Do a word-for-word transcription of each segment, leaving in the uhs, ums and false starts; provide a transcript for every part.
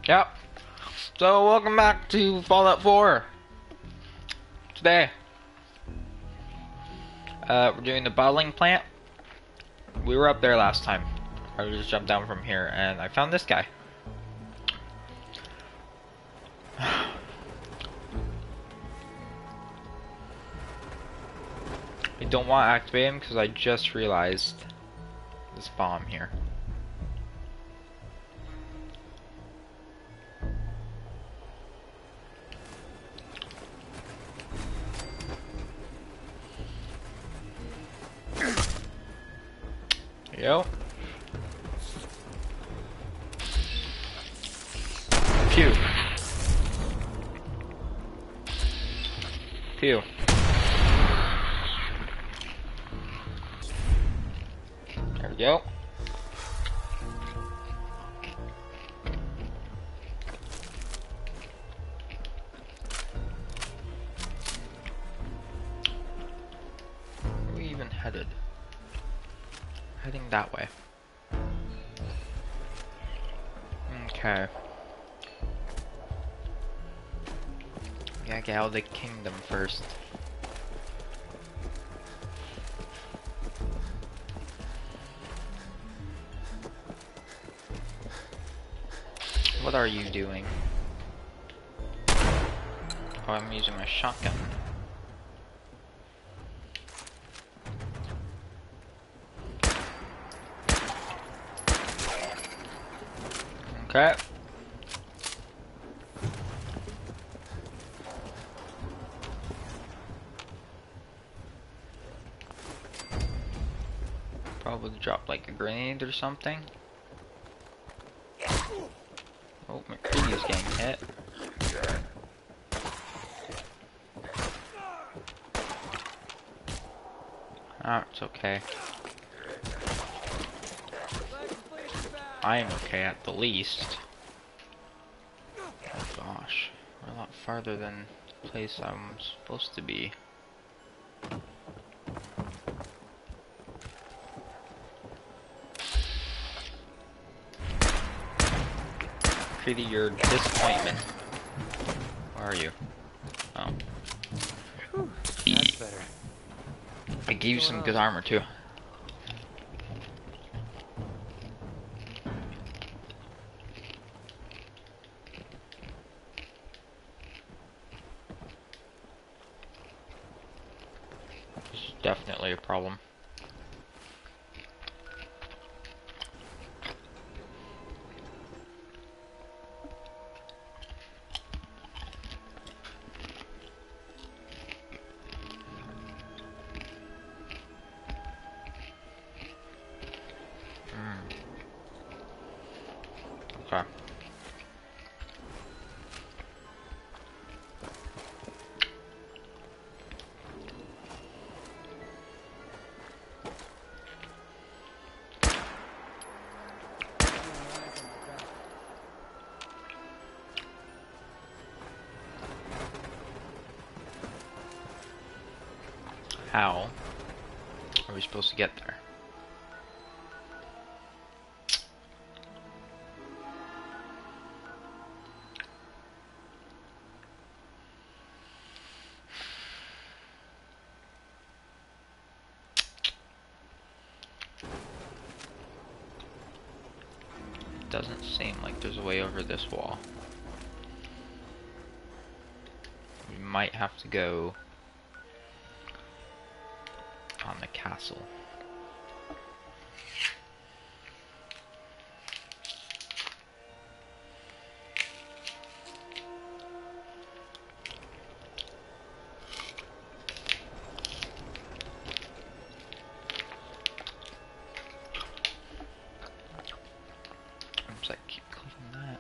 Yep. So welcome back to Fallout four. Today, uh, we're doing the bottling plant. We were up there last time. I just jumped down from here, and I found this guy. I don't want to activate him because I just realized this bomb here. There you go. Pew. Pew. There we go. Where are we even headed? Heading that way. Okay. Gotta get out of the kingdom first. What are you doing? Oh, I'm using my shotgun. Okay. Probably drop like a grenade or something. Oh, McCready's getting hit. Ah, it's okay. I'm okay at the least. Oh gosh, we're a lot farther than the place I'm supposed to be. Pretty your disappointment. Where are you? Oh. Whew, that's better. I gave you some good armor too. This is definitely a problem. Okay. How are we supposed to get there? Doesn't seem like there's a way over this wall. We might have to go on the castle. Oops, I keep clicking that.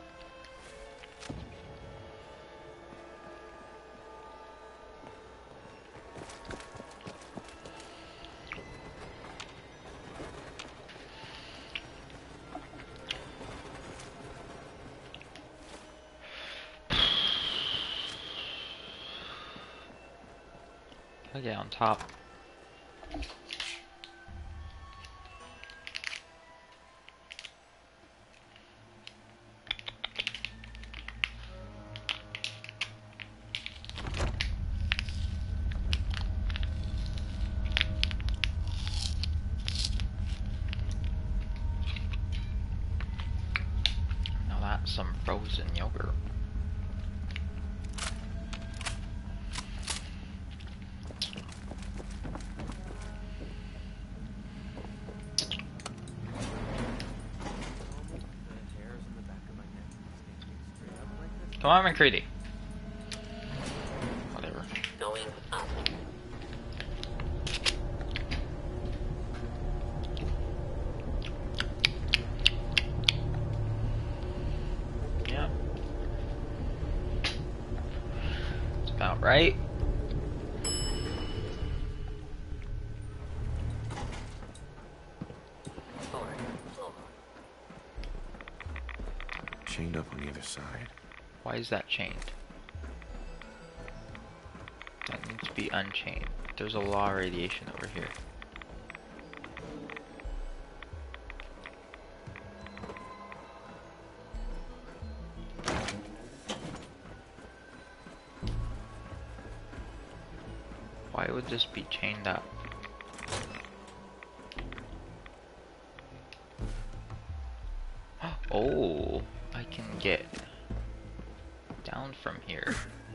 I'll get on top. Frozen yogurt. Come on, McCready. Whatever. Going up. Yeah. It's about right. Forward. Floor. Chained up on either side. Why is that chained? That needs to be unchained. There's a law of radiation over here. Why would this be chained up? Oh, I can get down from here.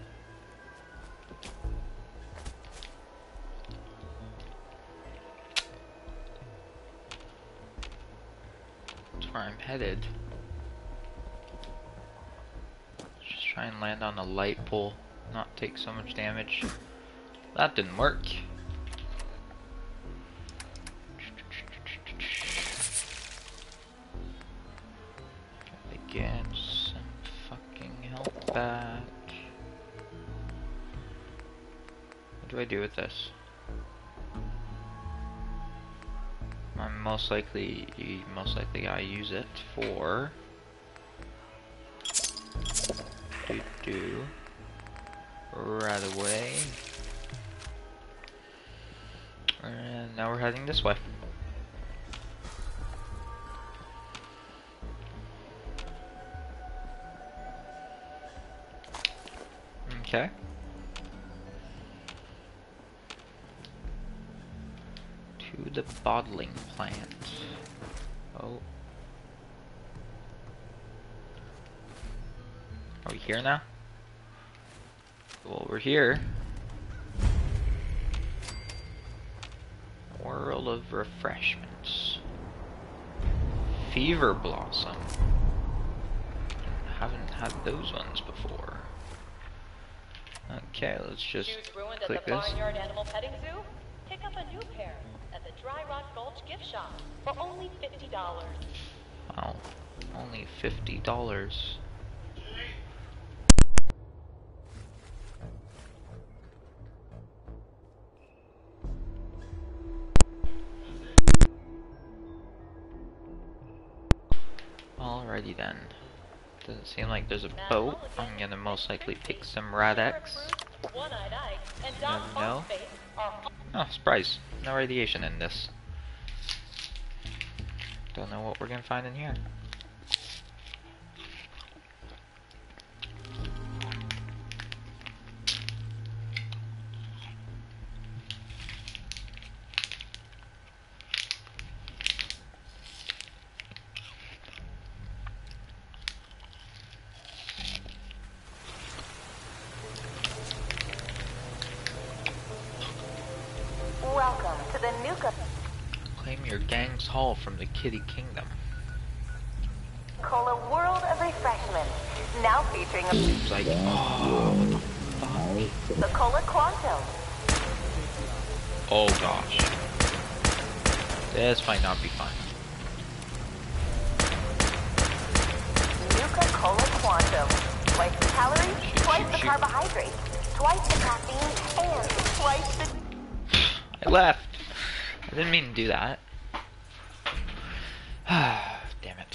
That's where I'm headed. Just try and land on a light pole, not take so much damage. That didn't work. Again, some fucking help back. What do I do with this? I'm most likely, most likely I use it for do do right away. And now we're heading this way. Okay. To the bottling plant. Oh. Are we here now? Well, we're here. World of refreshments. Fever Blossom. Haven't had those ones before. Okay, let's just Shoes ruined click at the this. Barnyard Animal Petting Zoo? Pick up a new pair at the Dry Rock Gulch gift shop for only fifty dollars. Wow, only fifty dollars. Alrighty then. Doesn't seem like there's a boat. I'm gonna most likely pick some Radex. One-Eyed Ike and You Doc never know. Hogface are Oh, surprise. No radiation in this. Don't know what we're gonna find in here. Welcome to the Nuka Claim your gang's haul from the Kitty Kingdom. Cola World of Refreshments. Now featuring a Seems like, oh, what the fuck? the Cola Quantum. Oh gosh. This might not be fun. Nuka-Cola Quantum. Twice the calories, Shoot, twice shoot, the shoot. carbohydrates, twice the caffeine, and twice the... I left. I didn't mean to do that. Damn it.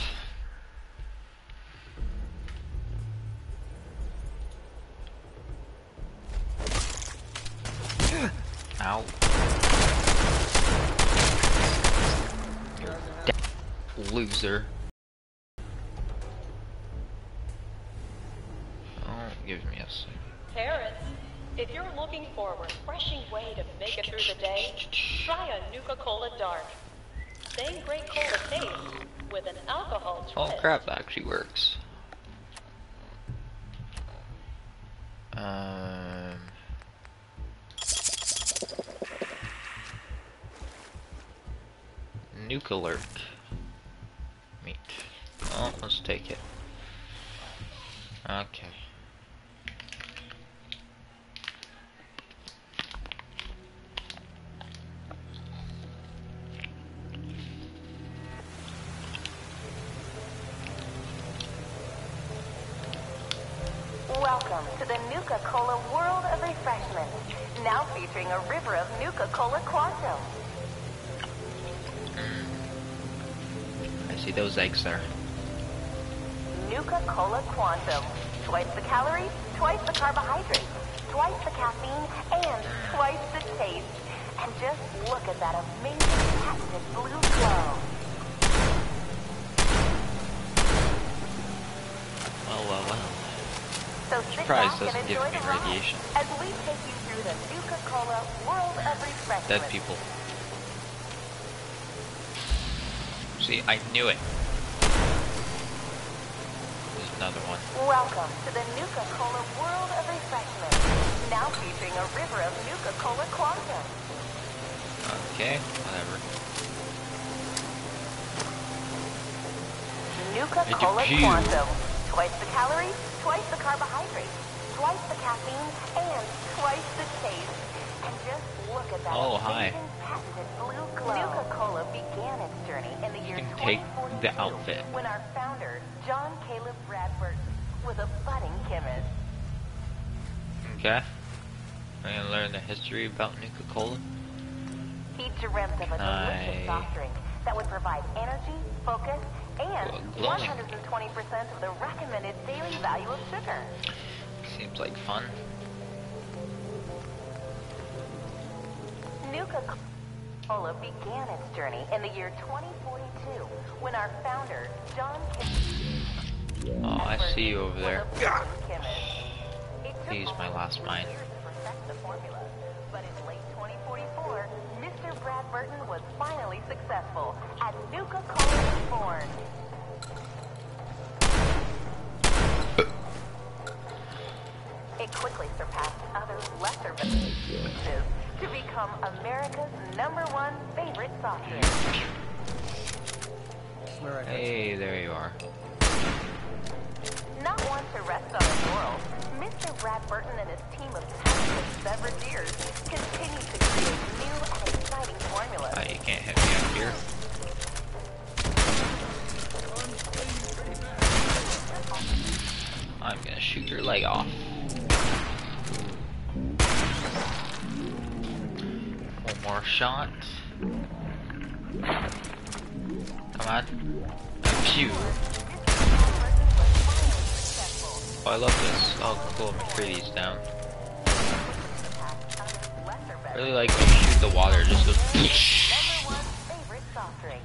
Ow. You're dead, loser. Oh, give me a second. Parents, if you're looking for a refreshing way to make it through the day, try a Nuka-Cola Dark. Same great cola taste with an alcohol Oh twist. crap, that actually works. Um, Nuka-World meat. Oh, let's take it. Okay. Welcome to the Nuka-Cola World of Refreshment, now featuring a river of Nuka-Cola Quantum. Mm. I see those eggs there. Nuka-Cola Quantum. Twice the calories, twice the carbohydrates, twice the caffeine, and twice the taste. And just look at that amazing patented blue glow. Well, well, well. So sit Surprise back and doesn't give enjoy me the ride radiation. as we take you through the Nuka-Cola World of Refreshment. Dead people. See, I knew it. There's another one. Welcome to the Nuka-Cola World of Refreshment, now featuring a river of Nuka-Cola Quantum. Okay, whatever. Nuka-Cola It's a Quantum. Twice the calories, twice the carbohydrates, twice the caffeine, and twice the taste. And just look at that Oh, hi. amazing patented blue glow. Nuka-Cola began its journey in the year You can take twenty forty-two the outfit. when our founder, John Caleb Bradford, was a budding chemist. Okay. I'm gonna learn the history about Nuka-Cola. He dreamt of a Nice. delicious soft drink that would provide energy, focus, and Well, one glowing. hundred twenty percent of the recommended daily value of sugar. Seems like fun. Nuka-Cola began its journey in the year twenty forty-two when our founder, John Oh, I see you over there. It Use took my last almost mine. three years to perfect the formula, but in late twenty forty-four, Mister Bradburton was finally successful, and Nuka-Cola was born. It quickly surpassed other lesser beverages to become America's number one favorite soft drink. Hey, there you are. Not one to rest on his laurels, Mister Bradburton and his team of talented beverageers continue to create new and exciting formulas. Ah, you can't hit me up here. I'm gonna shoot your leg off. One more shot. Come on. Phew. Oh, I love this. Oh, cool. McCready's down. I really like when you shoot the water, it just goes. Number one favorite soft drink.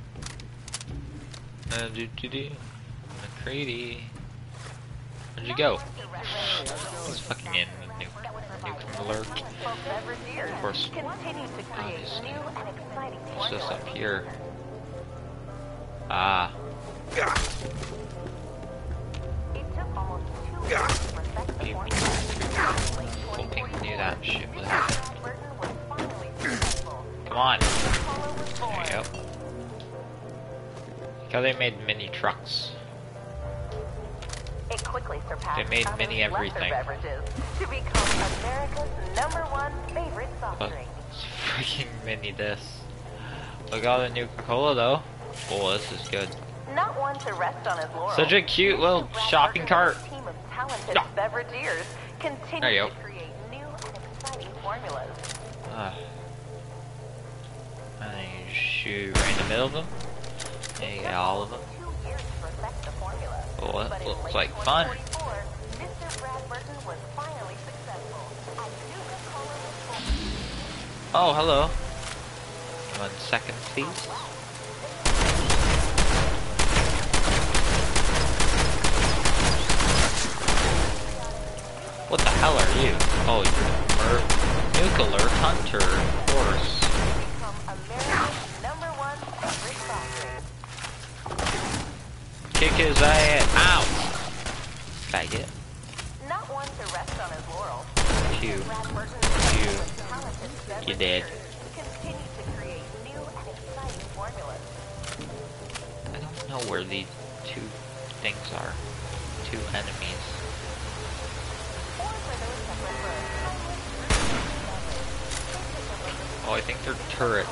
Uh, do do do. McCready. Where'd you go? He's fucking in the new Nuka-World. Of course. Continue to create Obviously. new and exciting What's this formulas. up here? Ah. It took almost two years to perfect the Maybe. formula. Hoping knew that shit was. Bradburton was finally successful. Come on. Nuka-Cola was born. There you go. Look how they made mini trucks. It quickly surpassed They made other mini lesser everything. beverages to become America's number one favorite soft But drink. it's freaking mini this. Look at all the Nuka-Cola though. Oh, this is good. Not one to rest on his laurels. Such a cute little Mister shopping Bradburton cart. and his team of talented No. beverageers There continue you to go. create new and exciting formulas. Ah. And then you shoot right in the middle of them. And you get all of them. Two years to perfect the formula. Oh, that But in looks late like fun. twenty forty-four, Mister Bradburton was finally successful, and Nuka-Cola was born. Oh, hello. One second, please. What the hell are you? Oh, you're a Nuka-World hunter, of course. Become America's number one favorite soft drink. Kick his ass out. Faggot. Not one to rest on his Pew. Pew. You did. Continue to create new and exciting formulas. I don't know where these two things are. Two enemies. Or for those that prefer timeless, Oh, I think they're turrets.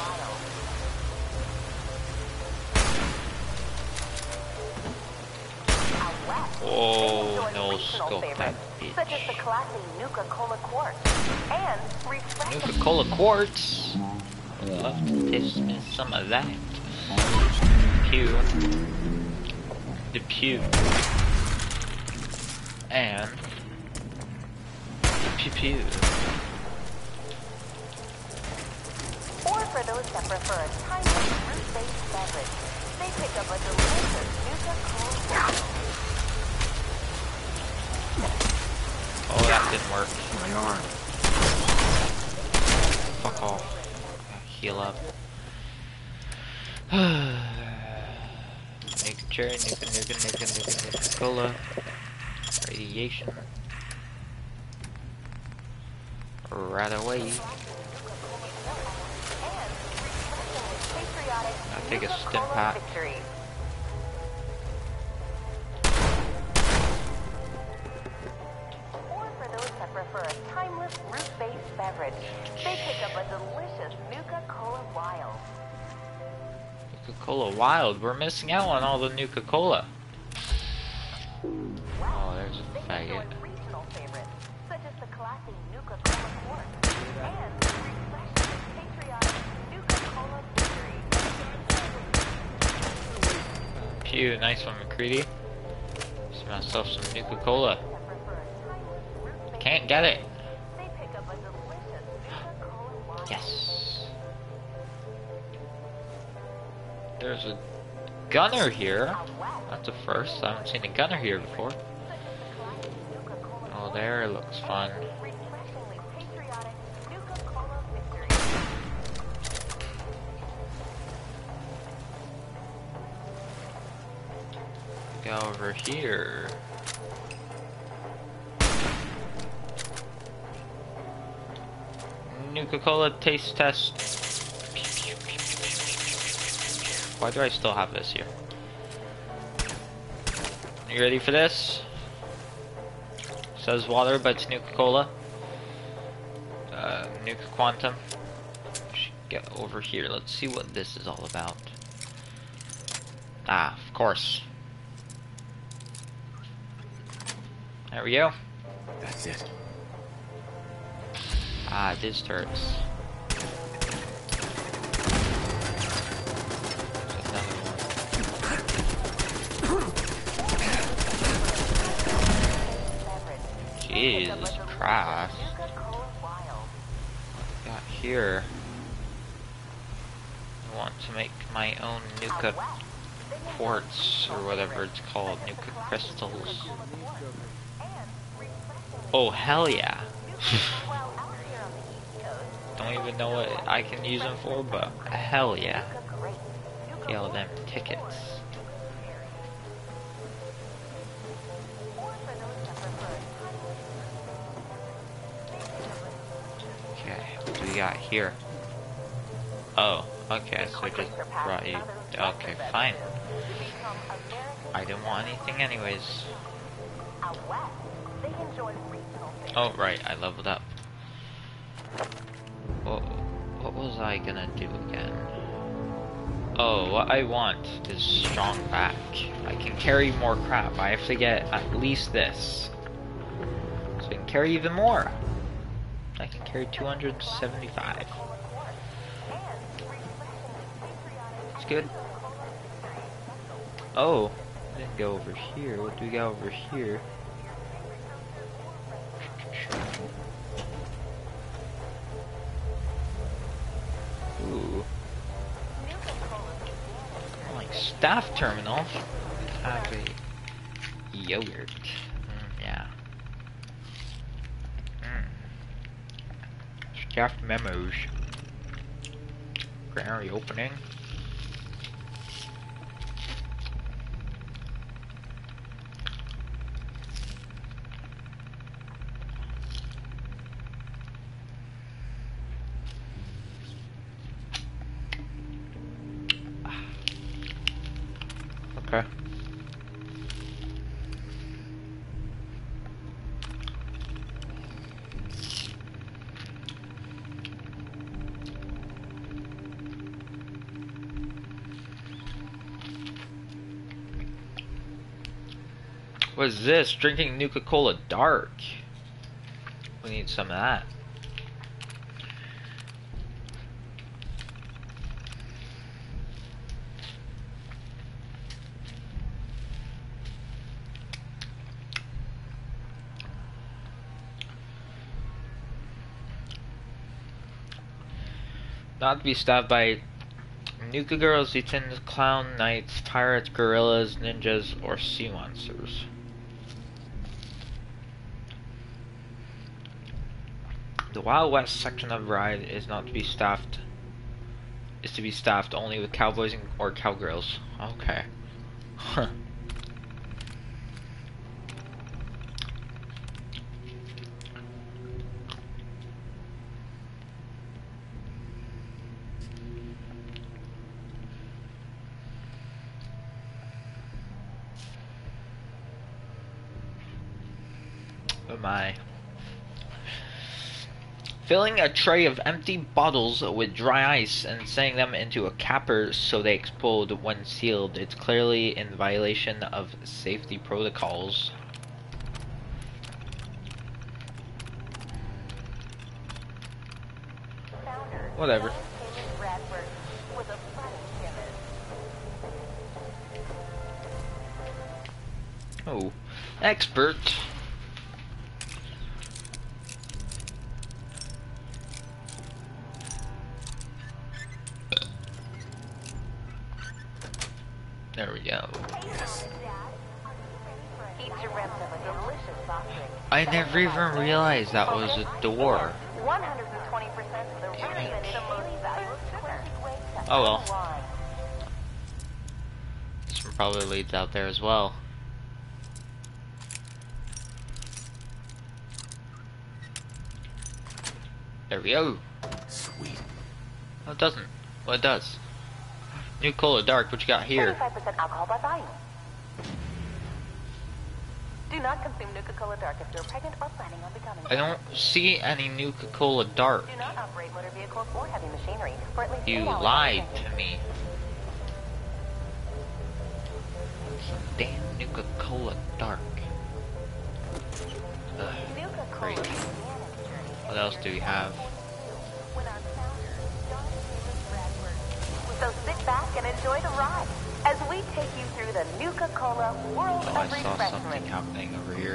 Oh, no scope that such as the bitch. classy Nuka-Cola Quartz and refreshing Nuka-Cola Quartz. I'd love to taste some of that. Pew. The pew. And pew pew. Or for those that prefer a timeless fruit-based beverage, they pick up a delicious Nuka-Cola. Oh, that didn't work. My arm. Fuck off. Heal up. Nuka cherry, nuka, nuka, nuka, nuka, nuka cola. Radiation. Right away. I'll take a stim pack. Or for those that prefer a timeless fruit-based beverage, they pick up a delicious Nuka-Cola Wild. Nuka-Cola Wild. We're missing out on all the Nuka-Cola. Oh, there's a They enjoy faggot. regional favorites, such as the classy Nuka-Cola Quartz and refreshing patriotic Nuka-Cola Victory. Pew, nice one, McCready. Just myself some Nuka-Cola. Can't get it. They pick up a delicious Nuka-Cola Wild. Yes. There's a gunner here. That's a first. I haven't seen a gunner here before. Oh, there looks fun. Refreshingly patriotic Nuka-Cola Victory. Go over here. Nuka-Cola taste test. Why do I still have this here? You ready for this? Says water, but it's Nuka-Cola. Uh, Nuka Quantum. Should get over here. Let's see what this is all about. Ah, of course. There we go. That's it. Ah, it is turrets. There's another one. Jesus Christ. Nuka-Cola Wild. Got here. I want to make my own Nuka quartz or whatever it's called, Nuka crystals. Oh hell yeah! Don't even know what I can use them for, but hell yeah! Get all them tickets. Okay, what do we got here? Oh, okay, so it just brought you. Okay, fine. I didn't want anything anyways. Oh, right, I leveled up. What, what was I gonna do again? Oh, what I want is strong back. I can carry more crap. I have to get at least this. So I can carry even more. I can carry two hundred seventy-five. It's good. Oh, I didn't go over here. What do we got over here? Ooh. Like staff terminal. Have a yogurt. Mm, yeah. Mm. Staff memos. Granary opening. What is this? Drinking Nuka-Cola Dark. We need some of that. Not to be stabbed by Nuka girls, Ethan, clown, knights, pirates, gorillas, ninjas, or sea monsters. The Wild West section of ride is not to be staffed. Is to be staffed only with cowboys and, or cowgirls. Okay. Huh. Oh my. Filling a tray of empty bottles with dry ice and setting them into a capper so they explode when sealed. It's clearly in violation of safety protocols. Whatever. Oh, expert. There we go. Yes. I never even realized that was a door. Oh well. This one probably leads out there as well. There we go. Sweet. No, it doesn't. Well, it does. Nuka-Cola Dark, what you got here? thirty-five percent alcohol by volume. Do not consume Nuka-Cola Dark if you're pregnant or planning on becoming. I don't see any Nuka-Cola Dark. Do not operate motor vehicles or heavy machinery for at least You eight hours lied a day. to me. Damn Nuka-Cola Dark. Ugh, Nuka-Cola great. began its journey What else do we have? when our founder, John Taylor Bradford. So sit back and enjoy the ride as we take you through the Nuka-Cola World Oh, I of saw something Refreshment. happening over here.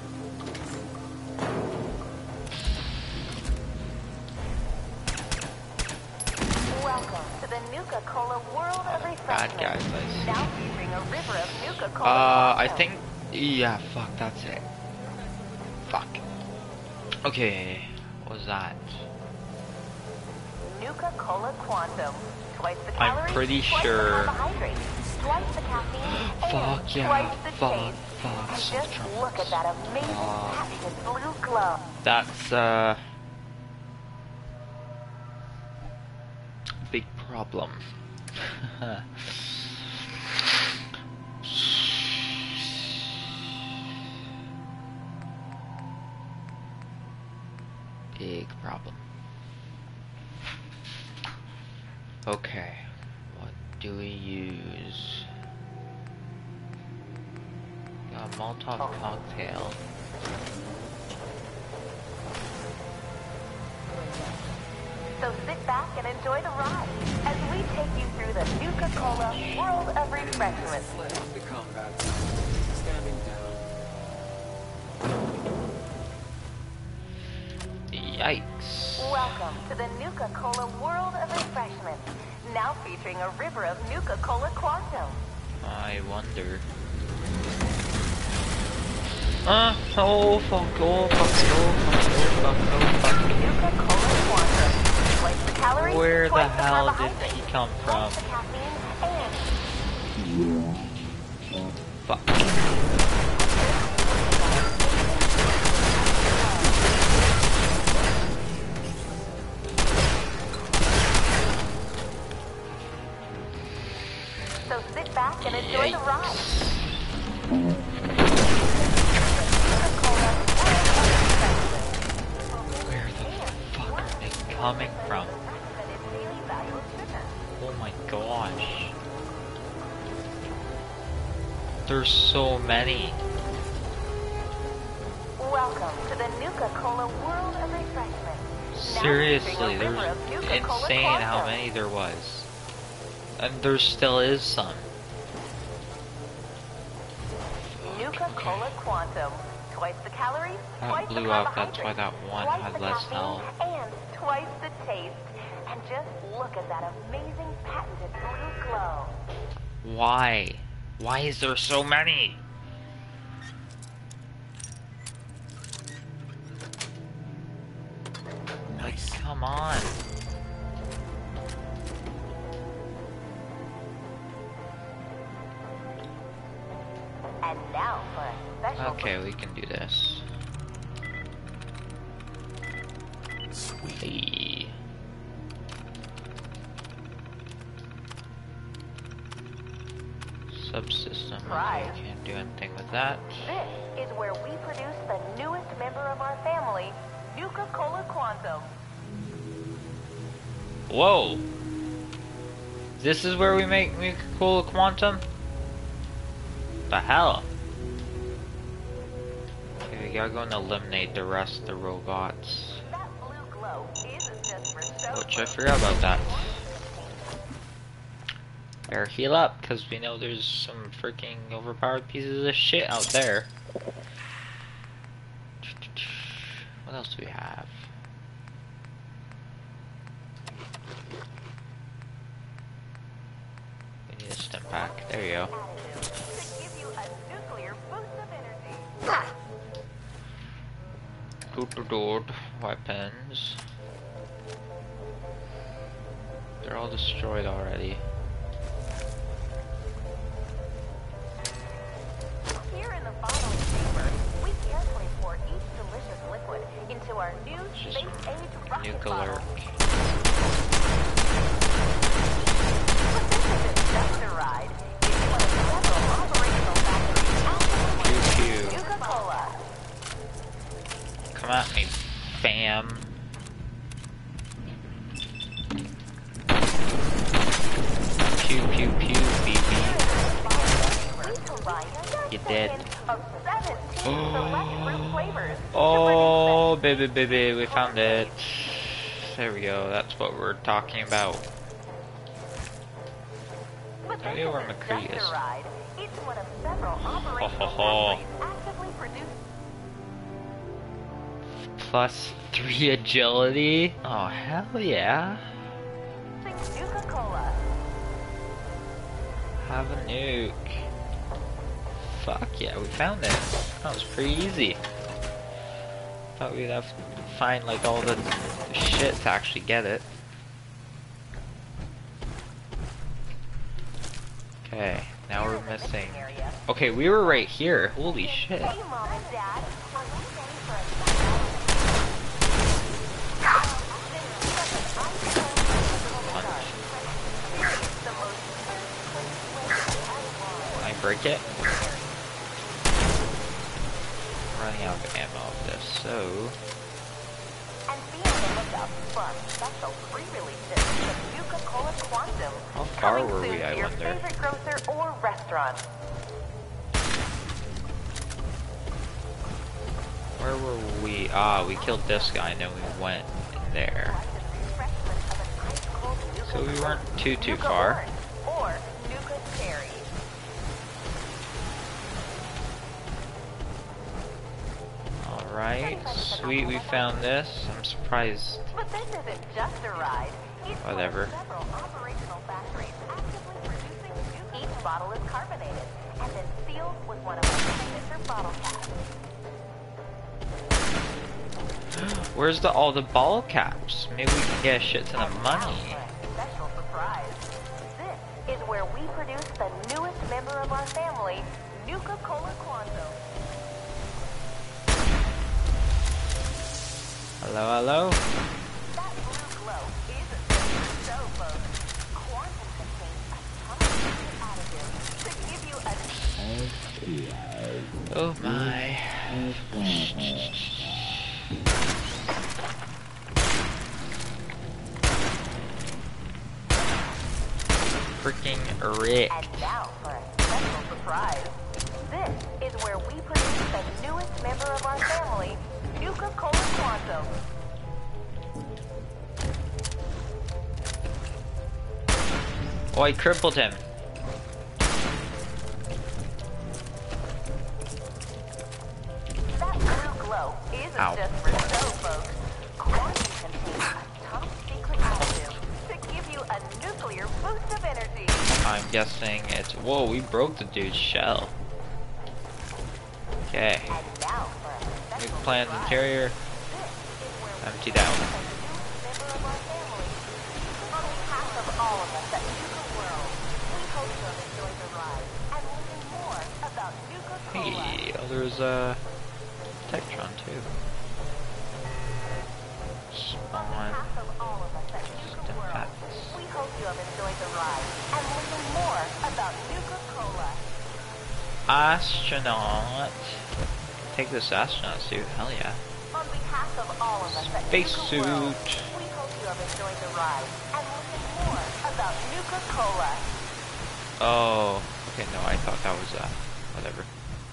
Welcome to the Nuka-Cola World of Bad Refreshment. guys, I see. Now featuring a river of Nuka-Cola. Uh, I Quantum. think... Yeah, fuck, that's it. Fuck. Okay, what was that? Nuka-Cola Quantum. Twice the I'm calories, pretty twice sure- the carbohydrates, twice the caffeine, Fuck and yeah, twice the fuck, taste. fuck, And some just trumpets. look at that amazing Fuck. patented blue glow. That's, uh... big problem. Big problem. Okay, what do we use? Got a Molotov cocktail. So sit back and enjoy the ride as we take you through the Nuka-Cola World of Refreshment. The combat zone. Standing down. Yikes. Welcome to the Nuka-Cola World of Refreshment. Now featuring a river of Nuka-Cola Quantum. I wonder. Uh, oh fuck, oh fuck, oh fuck, oh fuck, oh fuck. Nuka-Cola Quantum. Twice the calories, Where the twice hell did carbohydrates, he come twice from? the caffeine, and Fuck. so sit back and enjoy the ride. Where the fuck are they coming from? Oh my gosh. There's so many. Welcome to the Nuka-Cola world of refreshment. Seriously, there's insane how many there was. And there still is some. Nuka-Cola Quantum. Twice the calories, twice That the blew up, that's carbohydrates, why that one twice had the less caffeine, health. and twice the taste. And just look at that amazing patented blue glow. Why? Why is there so many? Nice. Come on. And now for a special Okay, we can do this. Sweet. Hey. Subsystem. Surprise. Okay, can't do anything with that. This is where we produce the newest member of our family, Nuka-Cola Quantum. Whoa! This is where we make Nuka-Cola Quantum? The hell? Okay, we gotta go and eliminate the rest of the robots. That blue glow isn't just for show. Which I forgot about that. Better heal up, because we know there's some freaking overpowered pieces of shit out there. What else do we have? We need a stim pack. There you go. To give you a nuclear boost of energy. Good weapons. They're all destroyed already. Here in the bottling chamber, we carefully pour each delicious liquid into our new Just space-age rocket Nuka bottle. lurk. But this isn't just a ride. It's one of several operational factories out Pew pew. Nuka-Cola. Come at me, fam. Pew pew pew, baby. You dead. Oh, baby, baby, we found it. There we go. That's what we're talking about. I knew where McCree is. Ho ho ho. Plus three agility. Oh hell yeah! Have a nuke. Fuck yeah, we found it. That was pretty easy. Thought we'd have to find like all the shit to actually get it. Okay, now we're missing. Okay, we were right here. Holy shit. Hey, Mom and Dad. Are we ready for a Can I break it? I'm running out of ammo of this, so... And be on the lookout for our special pre-releases of Nuka-Cola Quantum. How far Coming were soon we, to I your wonder? favorite grocer or restaurant. Where were we? Ah, we killed this guy and then we went in there. So we weren't too, too Nuka far. Orange or Nuka Cherry. Alright, sweet, we found this. I'm surprised. But this isn't just a ride. It's one of Whatever. several operational factories actively producing Nuka. Each bottle is carbonated and then sealed with one of our signature bottle caps. Where's the all the ball caps? Maybe we can get a shit ton of money. Now for a special surprise. This is where we produce the newest member of our family, Nuka-Cola Quantum. Hello, hello? That blue glow isn't just for show, folks. Quantum contains a ton of secret additives to give you a... Oh my. Freaking Rick. And now for a special surprise. This is is where we produce the newest member of our family, Nuka-Cola Quantum. Oh, I crippled him. That blue glow isn't Ow. just for show, folks. Quantum contains a top secret additive to give you a nuclear boost of energy. I'm guessing it's... Whoa, we broke the dude's shell. Okay. And now for a Nuke special plant and surprise. carrier. This is where we Emptied produce out. the newest member of our family. On behalf of all of us at Nuka-World, we hope you have enjoyed the ride and learn more about Nuka-Cola. Hey, oh, there's a Tektron too. On Spawn. behalf of all of us at Nuka-World, Defense. we hope you have enjoyed the ride and learn more about Nuka-Cola. Astronaut. Take this astronaut suit. Hell yeah. On behalf of all of us at Space Nuka-World, suit. we hope you have enjoyed the ride and learn more about Nuka-Cola. Oh. Okay, no, I thought that was uh, whatever.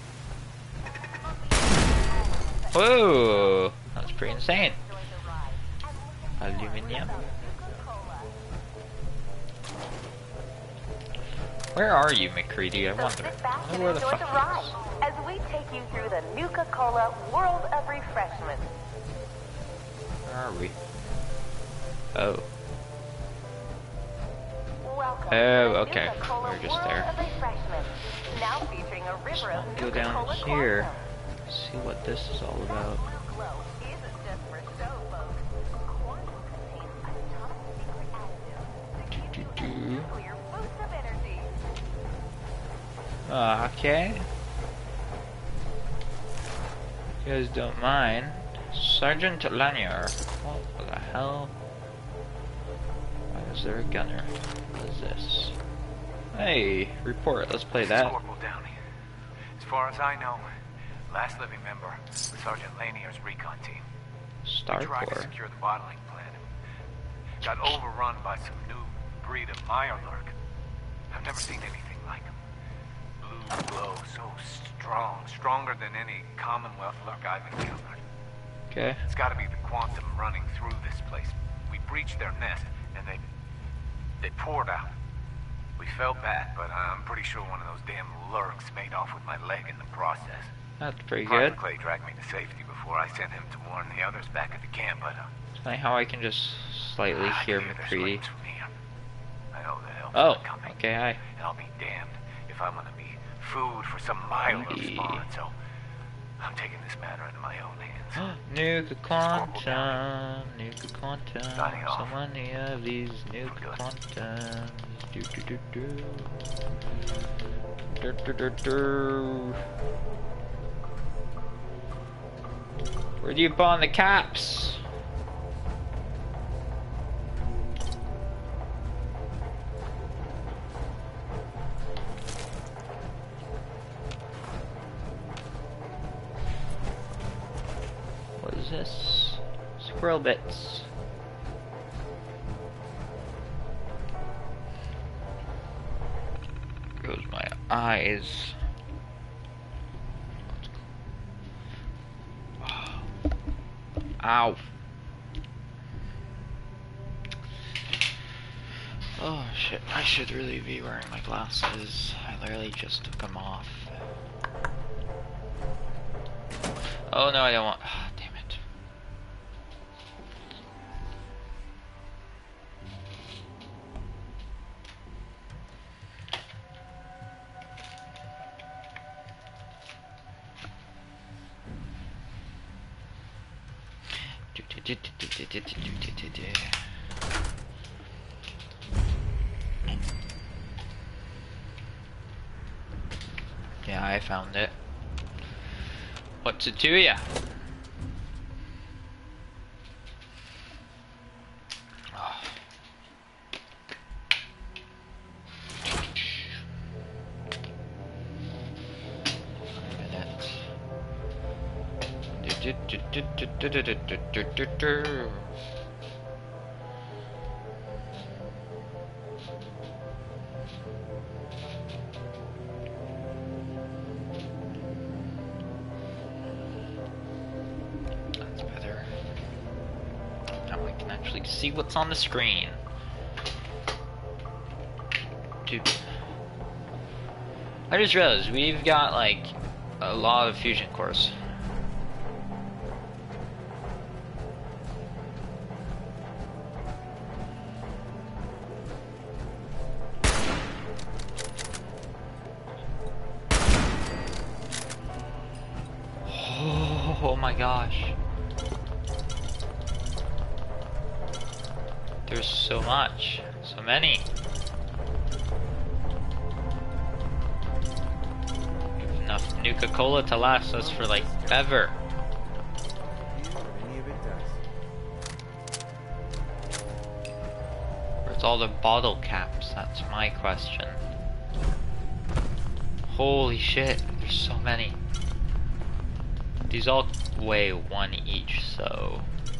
Whoa, that was pretty insane. Enjoy the ride and learn more Aluminium. about Nuka-Cola. Where are you, McCready? I So wonder. sit back I and wonder where the enjoy fuck the he ride is. as we take you through the Nuka-Cola World of Refreshment. Where are we? Oh. Welcome Oh, to the okay. Nuka-Cola We're just World there. of Refreshment. Now featuring a river of Go down Nuka-Cola here. Quantum. See what this is all That about. blue glow isn't just for show, folks. Quantum contains a top secret additive to give you a Do-do-do. nuclear boost of energy. Uh, okay. You guys don't mind. Sergeant Lanier. What the hell? Why is there a gunner? What is this? Hey, report. Let's play that. Corporal Downey. As far as I know, last living member of Sergeant Lanier's recon team. Star We tried to Corps. secure the bottling plant. Got overrun by some new breed of Mirelurk. I've never seen anything like them. Blue glow, so strong, stronger than any Commonwealth lurk I've encountered. Okay. It's got to be the quantum running through this place. We breached their nest, and they they poured out. We felt bad, but I'm pretty sure one of those damn lurks made off with my leg in the process. That's pretty Private good. Clay dragged me to safety before I sent him to warn the others back at the camp, but uh, It's funny how I can just slightly I hear can their McCready. screams from here. I know the help's Oh, not coming. okay, hi. And I'll be damned if I'm gonna be food for some Mirelurk Hey. spawn, so I'm taking this matter into my own hands. Nuka Quantum, Nuka Quantum, Signing off. so many of these Nuka Quantums. Do do do do. Do do do do. Where do you pawn the caps? What is this? Squirrel bits. Goes my eyes. Ow. Oh shit, I should really be wearing my glasses. I literally just took them off. Oh no, I don't want. Ah, damn it. Yeah, I found it. What's it to ya? Oh. Minute. see what's on the screen. Dude. I just realized we've got like a lot of fusion cores. Oh my gosh. There's so much. So many. We have enough Nuka-Cola to last us for like ever. Where's all the bottle caps? That's my question. Holy shit, there's so many. These all weigh one each, so...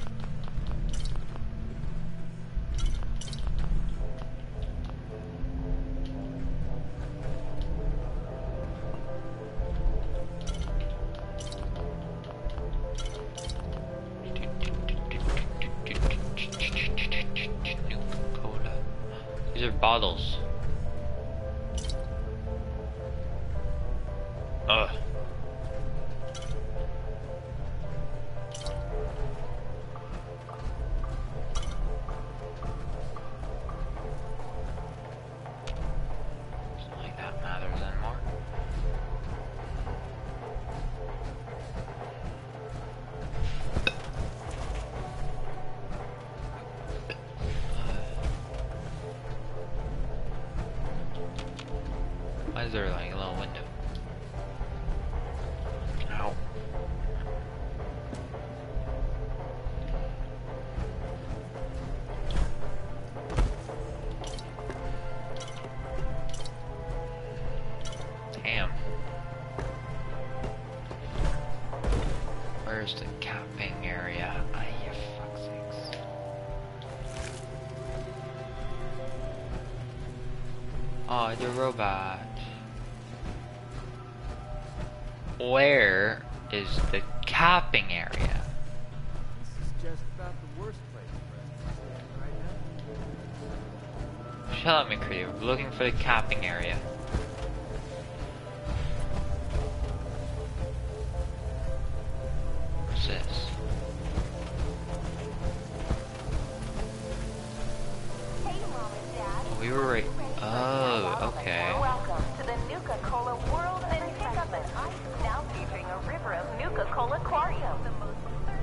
Nuka-Cola. These are bottles. Ugh. Why is there like a little window? Ow. Damn. Where's the camping area? Ah, you fuck's sakes. Oh, the robot. Where is the camping area? This is just about the worst place for us right now. Shut up, McCready. We're looking for the camping area. What's this? Hey, Mom and Dad. Oh, we were right. Oh, okay. Welcome to the Nuka-Cola World and pick up an ice now featuring a river of Nuka-Cola Aquarium. The most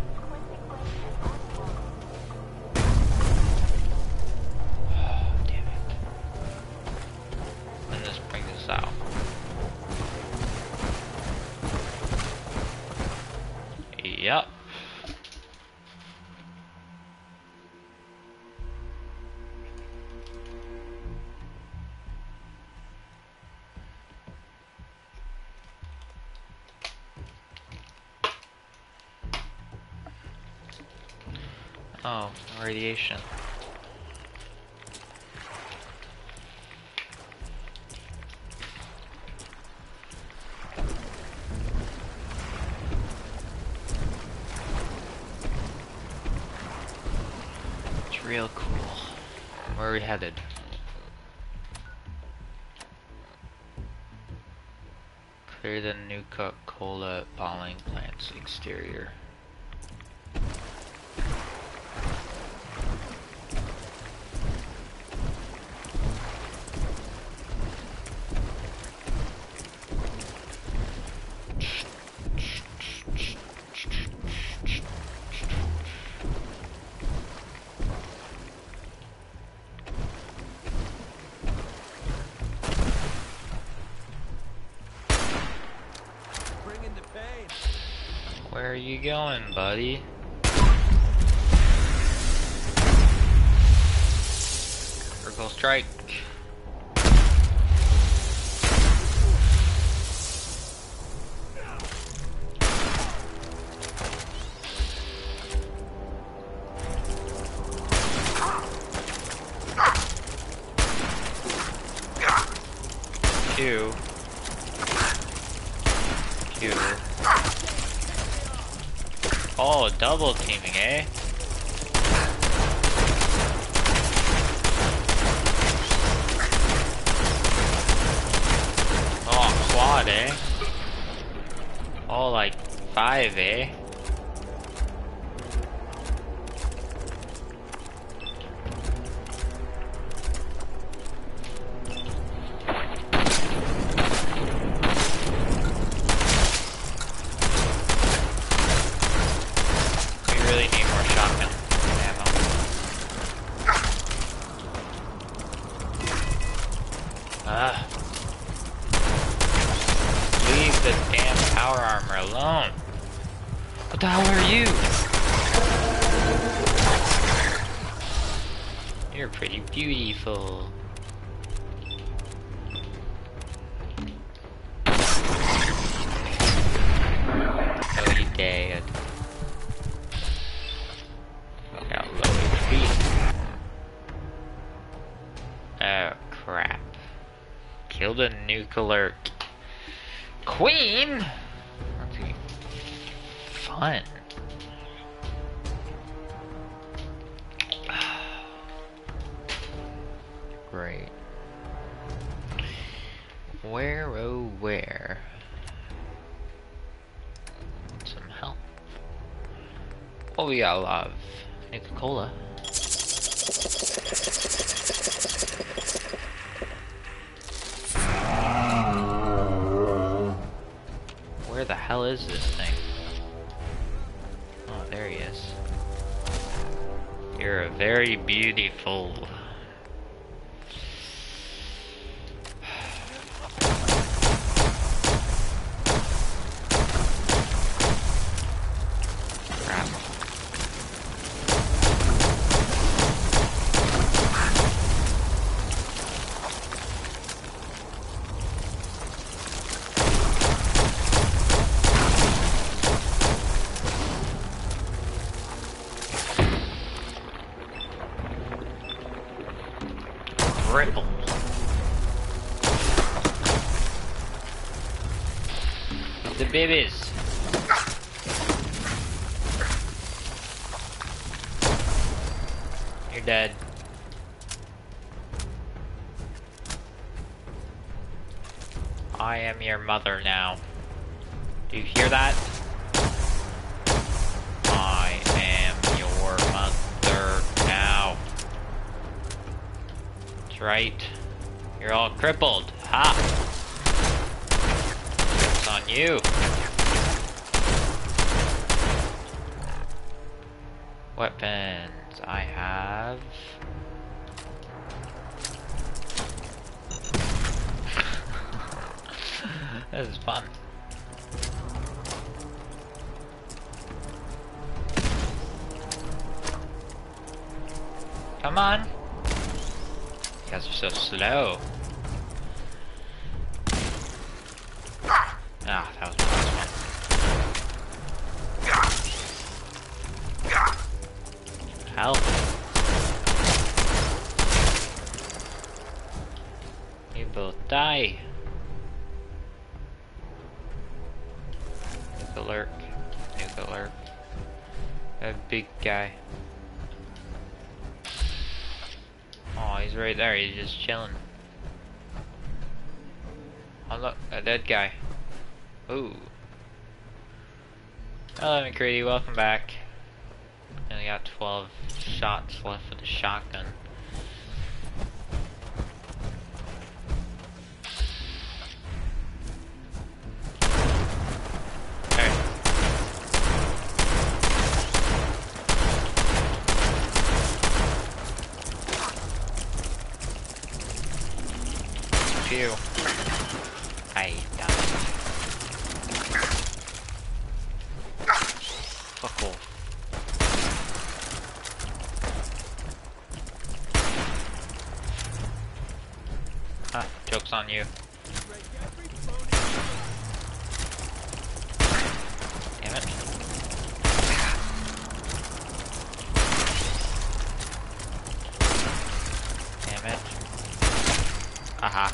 Oh, damn it. And this brings us out. Yep. Oh, radiation. It's real cool. Where are we headed? Clear the Nuka-Cola bottling plant's exterior. Where are you going, buddy? Circle strike. Q. Q. Oh, double teaming, eh? eh? All like five, eh? We really need more shotgun ammo. Ah. Leave the damn power armor alone. What the hell are you? You're pretty beautiful. Oh, you dead. Got low H P. Oh, crap. Killed a Nuka-World Queen? That's gonna be fun. Great. Where, oh, where? Some help. Well, we got a lot of Nuka-Cola. Where the hell is this thing? Oh, there he is. You're a very beautiful. Crap. Cripple. The babies. You're dead. I am your mother now. Do you hear that? I am your mother now. That's right. You're all crippled. Ha! It's on you. Weapons. I have... This is fun. Come on. You guys are so slow. Ah, that was my last one. Help. You both die. Nuka-World. Nuka-World. A big guy. Oh, he's right there. He's just chilling. Oh look, a dead guy. Ooh. Hello, McCready. Welcome back. Only got twelve shots left with the shotgun. Alright. Phew. I died. Fuck off. Ah, joke's on you. Damn it. Damn it. Aha.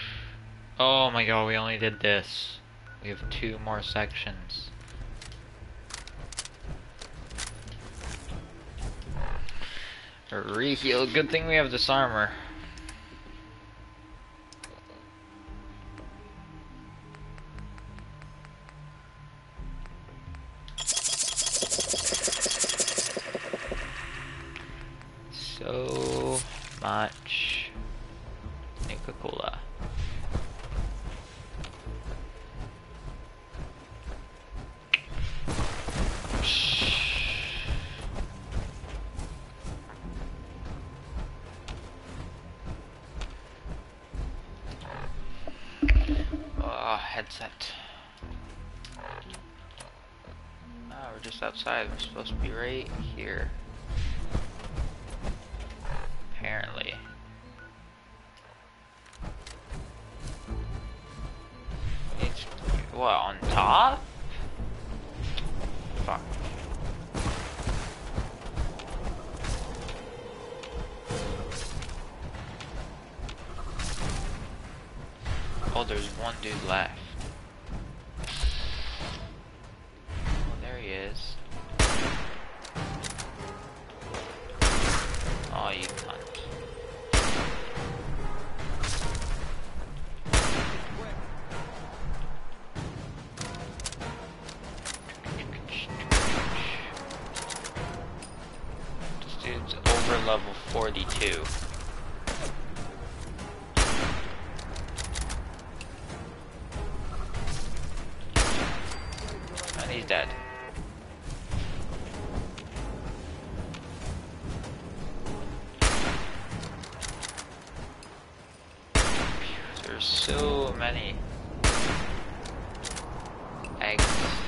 Oh my god, we only did this. We have two more sections. Reheal. Good thing we have this armor. So much Nuka-Cola. Oh, headset. Oh, we're just outside. We're supposed to be right here. Apparently. It's, what, on top? Fuck. Oh, there's one dude left. Oh, there he is. Oh, you cunt. This dude's over level forty-two. And he's dead. There's so many eggs.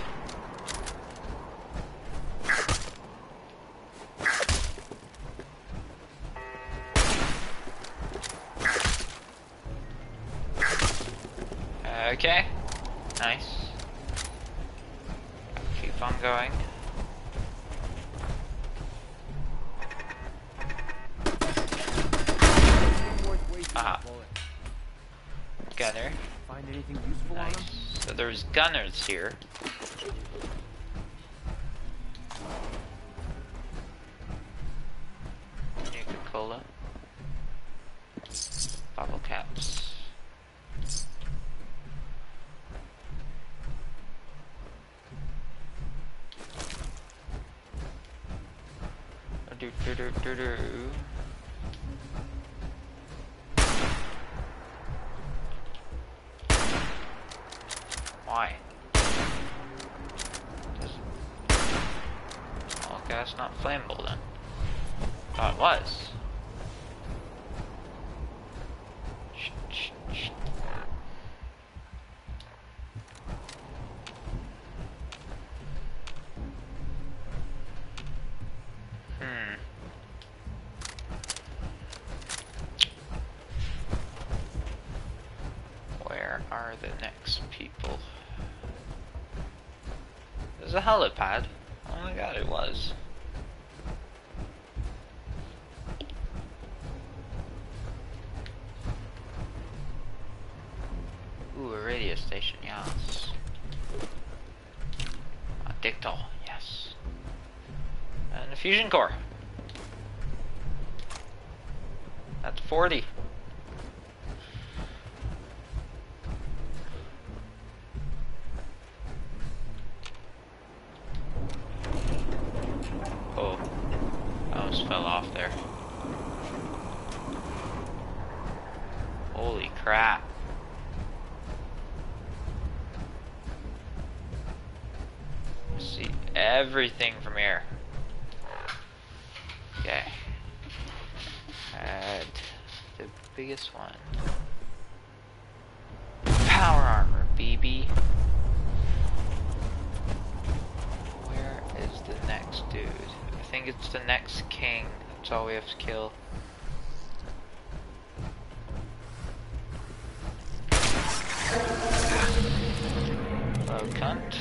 Okay, nice. Keep on going. Ah, gunner. Find anything useful on Nice. him? So there's gunners here. Nuka-Cola. Bottle caps. Do do do do do. Why? Does... Oh, okay, that's not flammable then. Thought it was. Shh, shh, shh. Hmm. Where are the next people? There's a helipad. Oh my god, it was. Ooh, a radio station, yes. A dictal, yes. And a fusion core. That's forty. Oh, I almost fell off there. Holy crap. See everything from here. Okay. And the biggest one. Power armor, B B. Where is the next dude? I think it's the next king. That's all we have to kill. Hello, cunt.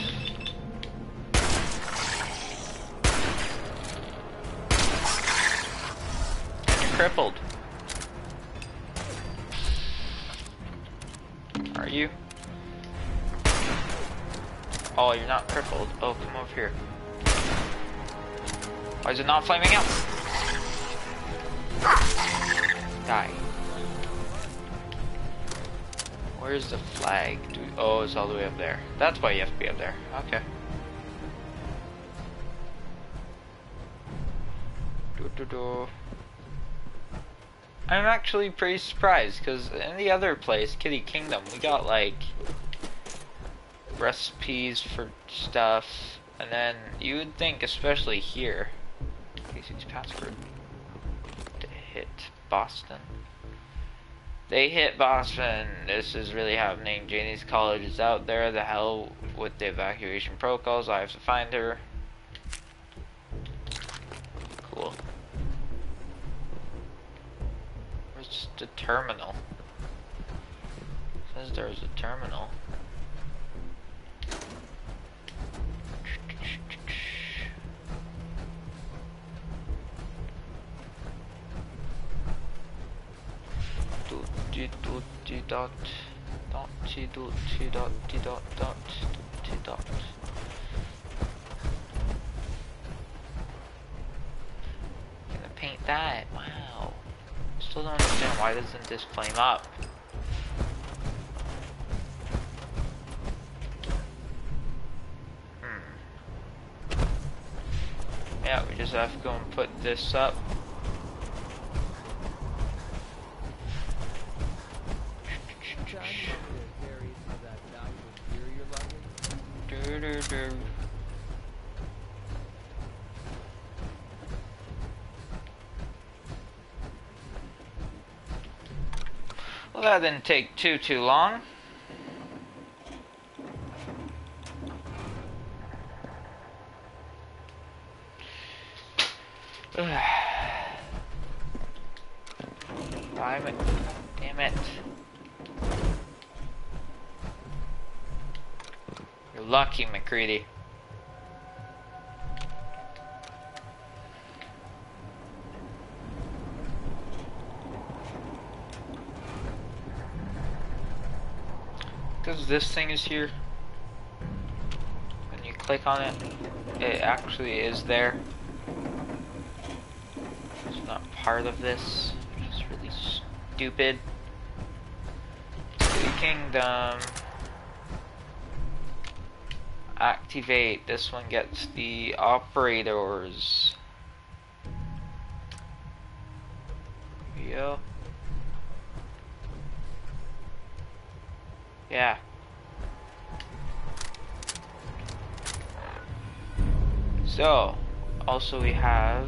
You're crippled. Are you? Oh, you're not crippled. Oh, come over here. Why is it not flaming out? Die. Where's the flag? Do we, oh, it's all the way up there. That's why you have to be up there. Okay. Do, do, do. I'm actually pretty surprised because in the other place, Kitty Kingdom, we got like recipes for stuff, and then you would think, especially here, Casey's password to hit Boston. They hit Boston. This is really happening. Janie's college is out there. The hell with the evacuation protocols. I have to find her. Cool. Where's the terminal? It says there's a terminal. Dot dot dot dot dot dot dot dot. Gonna paint that. Wow. Still don't understand why doesn't this flame up? Hmm. Yeah, we just have to go and put this up. Well, that didn't take too, too long. Damn it. Damn it. You're lucky, McCready. Because this thing is here. When you click on it, it actually is there. It's not part of this. It's really stupid. City Kingdom. Activate. This one gets the operators. Here we go. Yeah. So, also we have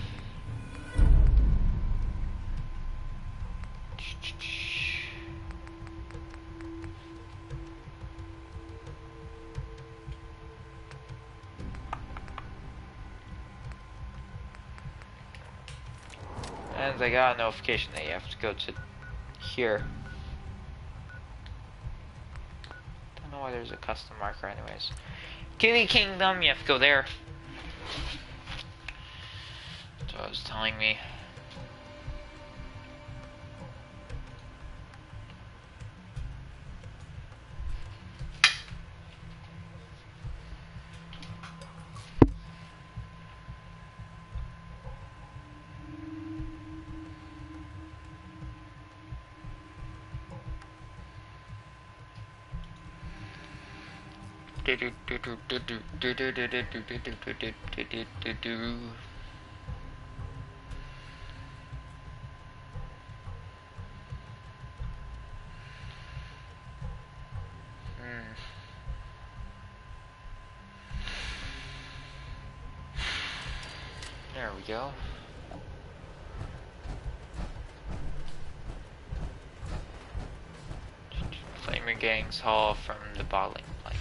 and I got a notification that you have to go to here. Why there's a custom marker anyways. Kitty Kingdom, you have to go there. That's what it was telling me. There we go. Flamer gangs haul from the bottling plant.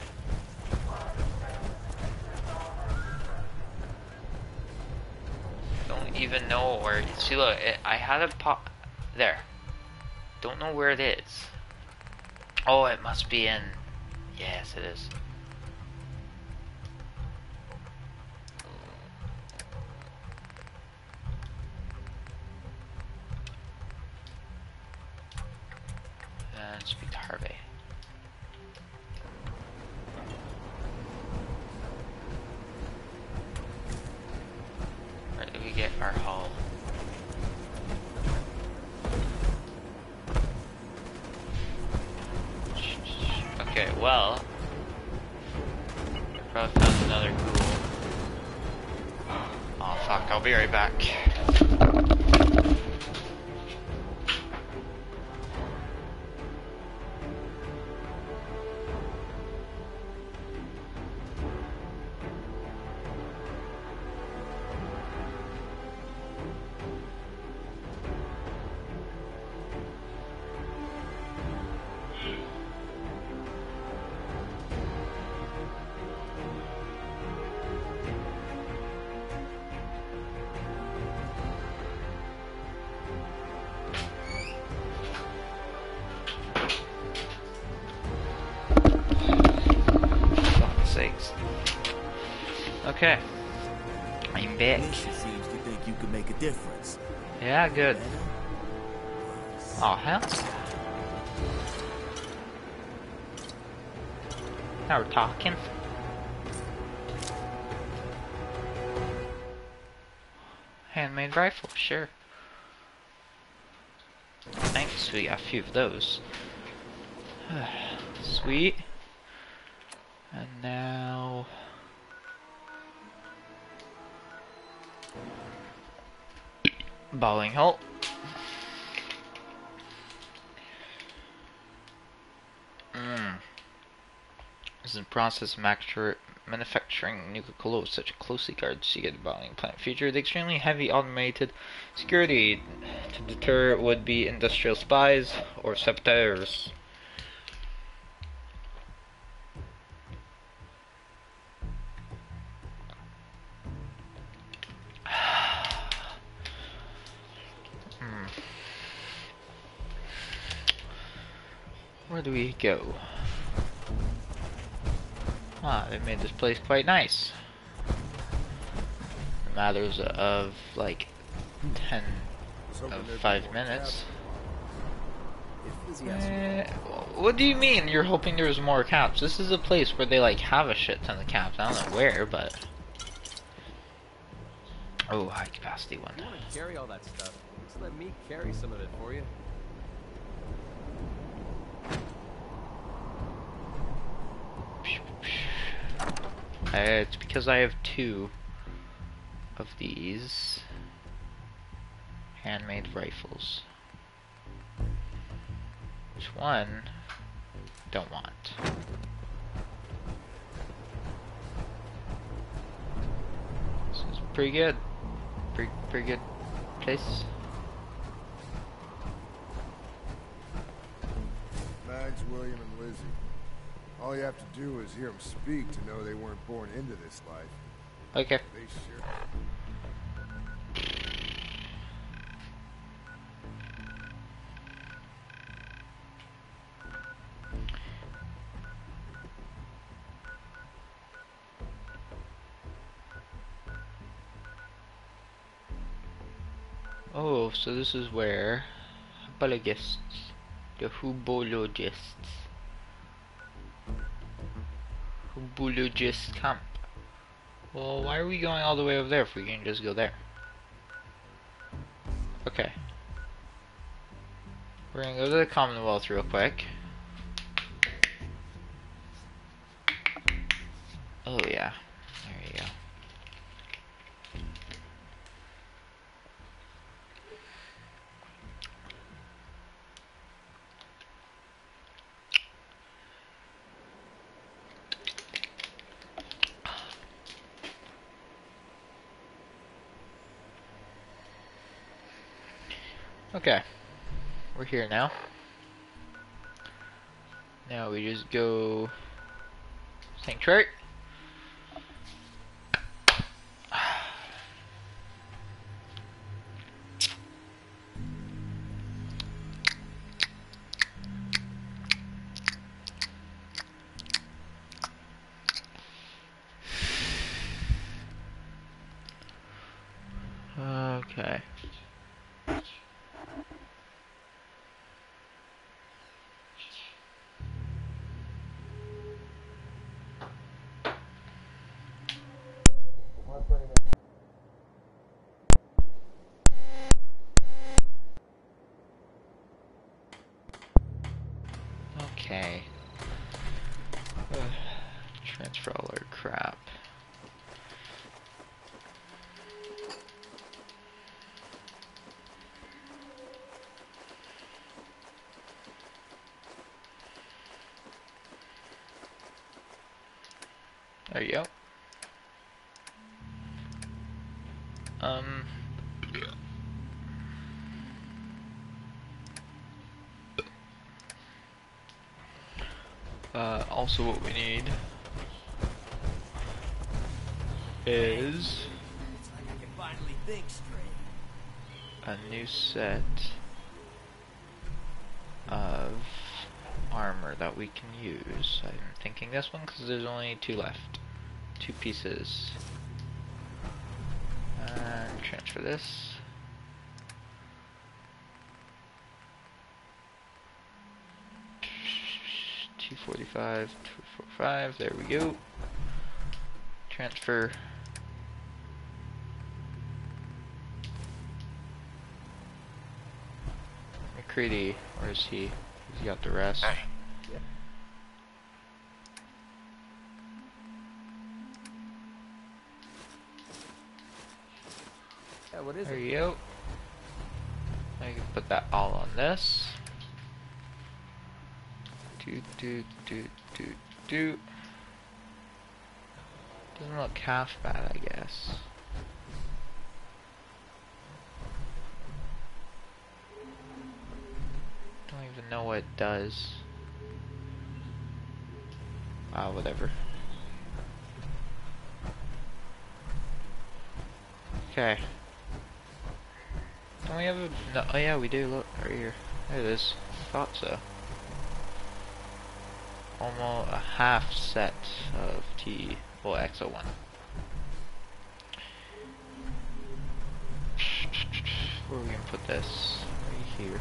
Don't even know where it is. See, look, it, I had a pop there. Don't know where it is. Oh, it must be in. Yes, it is. And speak to Harvey. Where did we get our haul? Okay, well, probably found another ghoul. Oh fuck, I'll be right back. Okay, I'm back. Missus seems to think you can make a difference. Yeah, good. Oh hell. Now we're talking. Handmade rifle, sure. Thanks, we got a few of those. Sweet. And now... bowling hole. Mm. This is in process of manufacture, manufacturing Nuka-World, such a closely guarded secret bottling plant featured extremely heavy automated security to deter would-be industrial spies or saboteurs. Hmm. Where do we go? Ah, they made this place quite nice. In matters of like ten of five minutes. Eh, what do you mean you're hoping there's more caps? This is a place where they like have a shit ton of caps. I don't know where, but oh, high capacity one. You want to carry all that stuff? Just let me carry some of it for you. Uh, it's because I have two of these handmade rifles. Which one? Don't want. This is pretty good. Pretty, pretty good place. Max, William, and Lizzie. All you have to do is hear them speak to know they weren't born into this life. Okay. They sure. Oh, so this is where Hubologists, the Hubologists, Hubologist camp. Well, why are we going all the way over there if we can just go there? Okay. We're gonna go to the Commonwealth real quick. Oh yeah, there you go. Okay, we're here now. Now we just go Sanctuary. Okay. Okay. Transfer all our crap. There you go. Um. Uh, also what we need is It's like I can finally think straight. a new set of armor that we can use. I'm thinking this one because there's only two left. Two pieces. And transfer this. two forty-five, two forty-five, there we go. Transfer. McCready, where is he? He's got the rest. Hey. Yeah, what is There it? you go. I can put that all on this. Do do do do do. Doesn't look half bad, I guess. Don't even know what it does. Ah, whatever. Okay. Don't we have a... No, oh yeah, we do. Look, right here. There it is. Thought so. Almost a half set of T... Well, X oh one. Where are we gonna put this? Right here.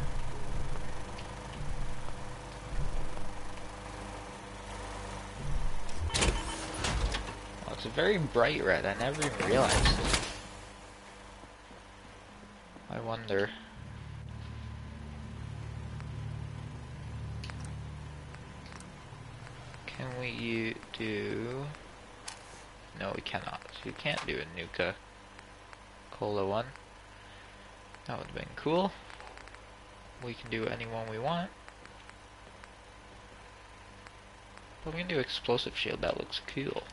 Oh, it's a very bright red. I never even realized it. I wonder. Can we do... No, we cannot. We can't do a Nuka-Cola one. That would have been cool. We can do any one we want. But we can do Explosive Shield. That looks cool.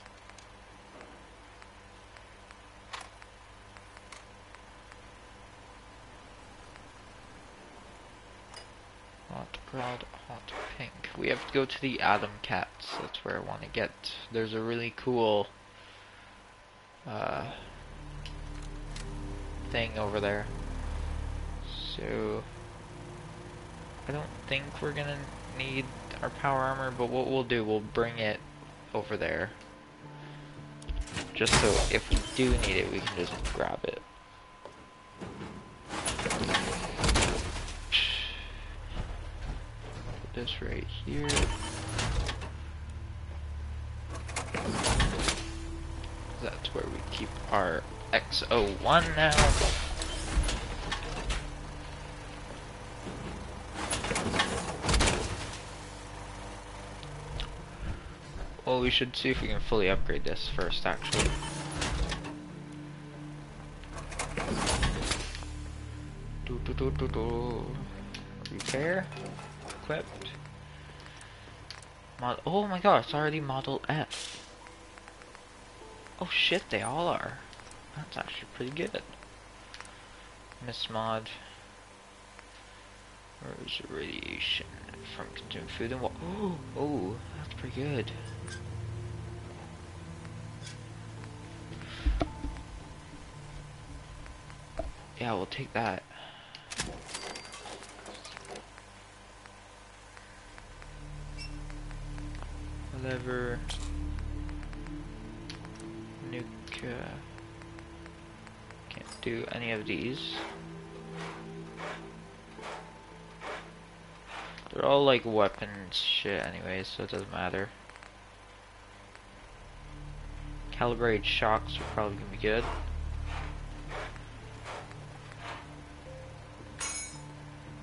Hot Rod, Hot Pink. We have to go to the Atom Cats. That's where I want to get. There's a really cool uh, thing over there. So I don't think we're gonna need our power armor, but what we'll do, we'll bring it over there. Just so if we do need it, we can just grab it. This right here. That's where we keep our X oh one now. Well, we should see if we can fully upgrade this first, actually. Do, do, do, do, do. Repair. Equipped. Mod oh my god, it's already Model F. Oh shit, they all are. That's actually pretty good. Miss Mod. Where's radiation from consumed food and what? Oh, oh, that's pretty good. Yeah, we'll take that. Whatever. Nuka. Can't do any of these. They're all like weapons shit anyway, so it doesn't matter. Calibrated shocks are probably gonna be good.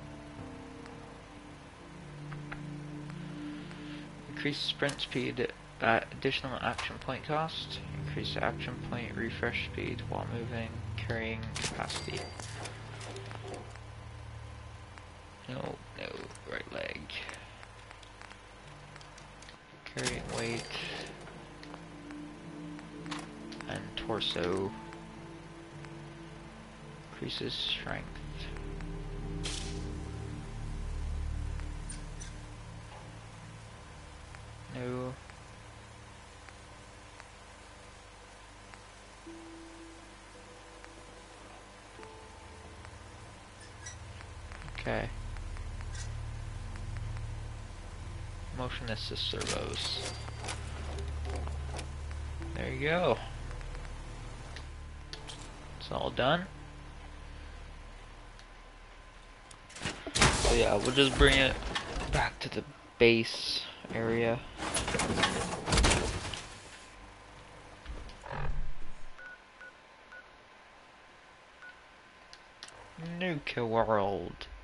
Increase sprint speed That additional action point cost. Increase the action point refresh speed while moving, carrying capacity. No, no, right leg. Carrying weight. And torso. Increases strength. No. Okay. Motion assist servos. There you go. It's all done. So yeah, we'll just bring it back to the base area. Nuka-World.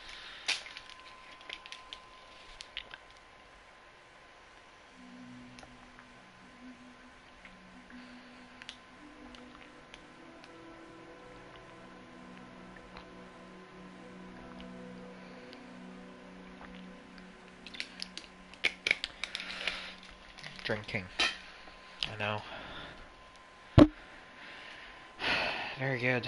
Drinking. I know. Very good.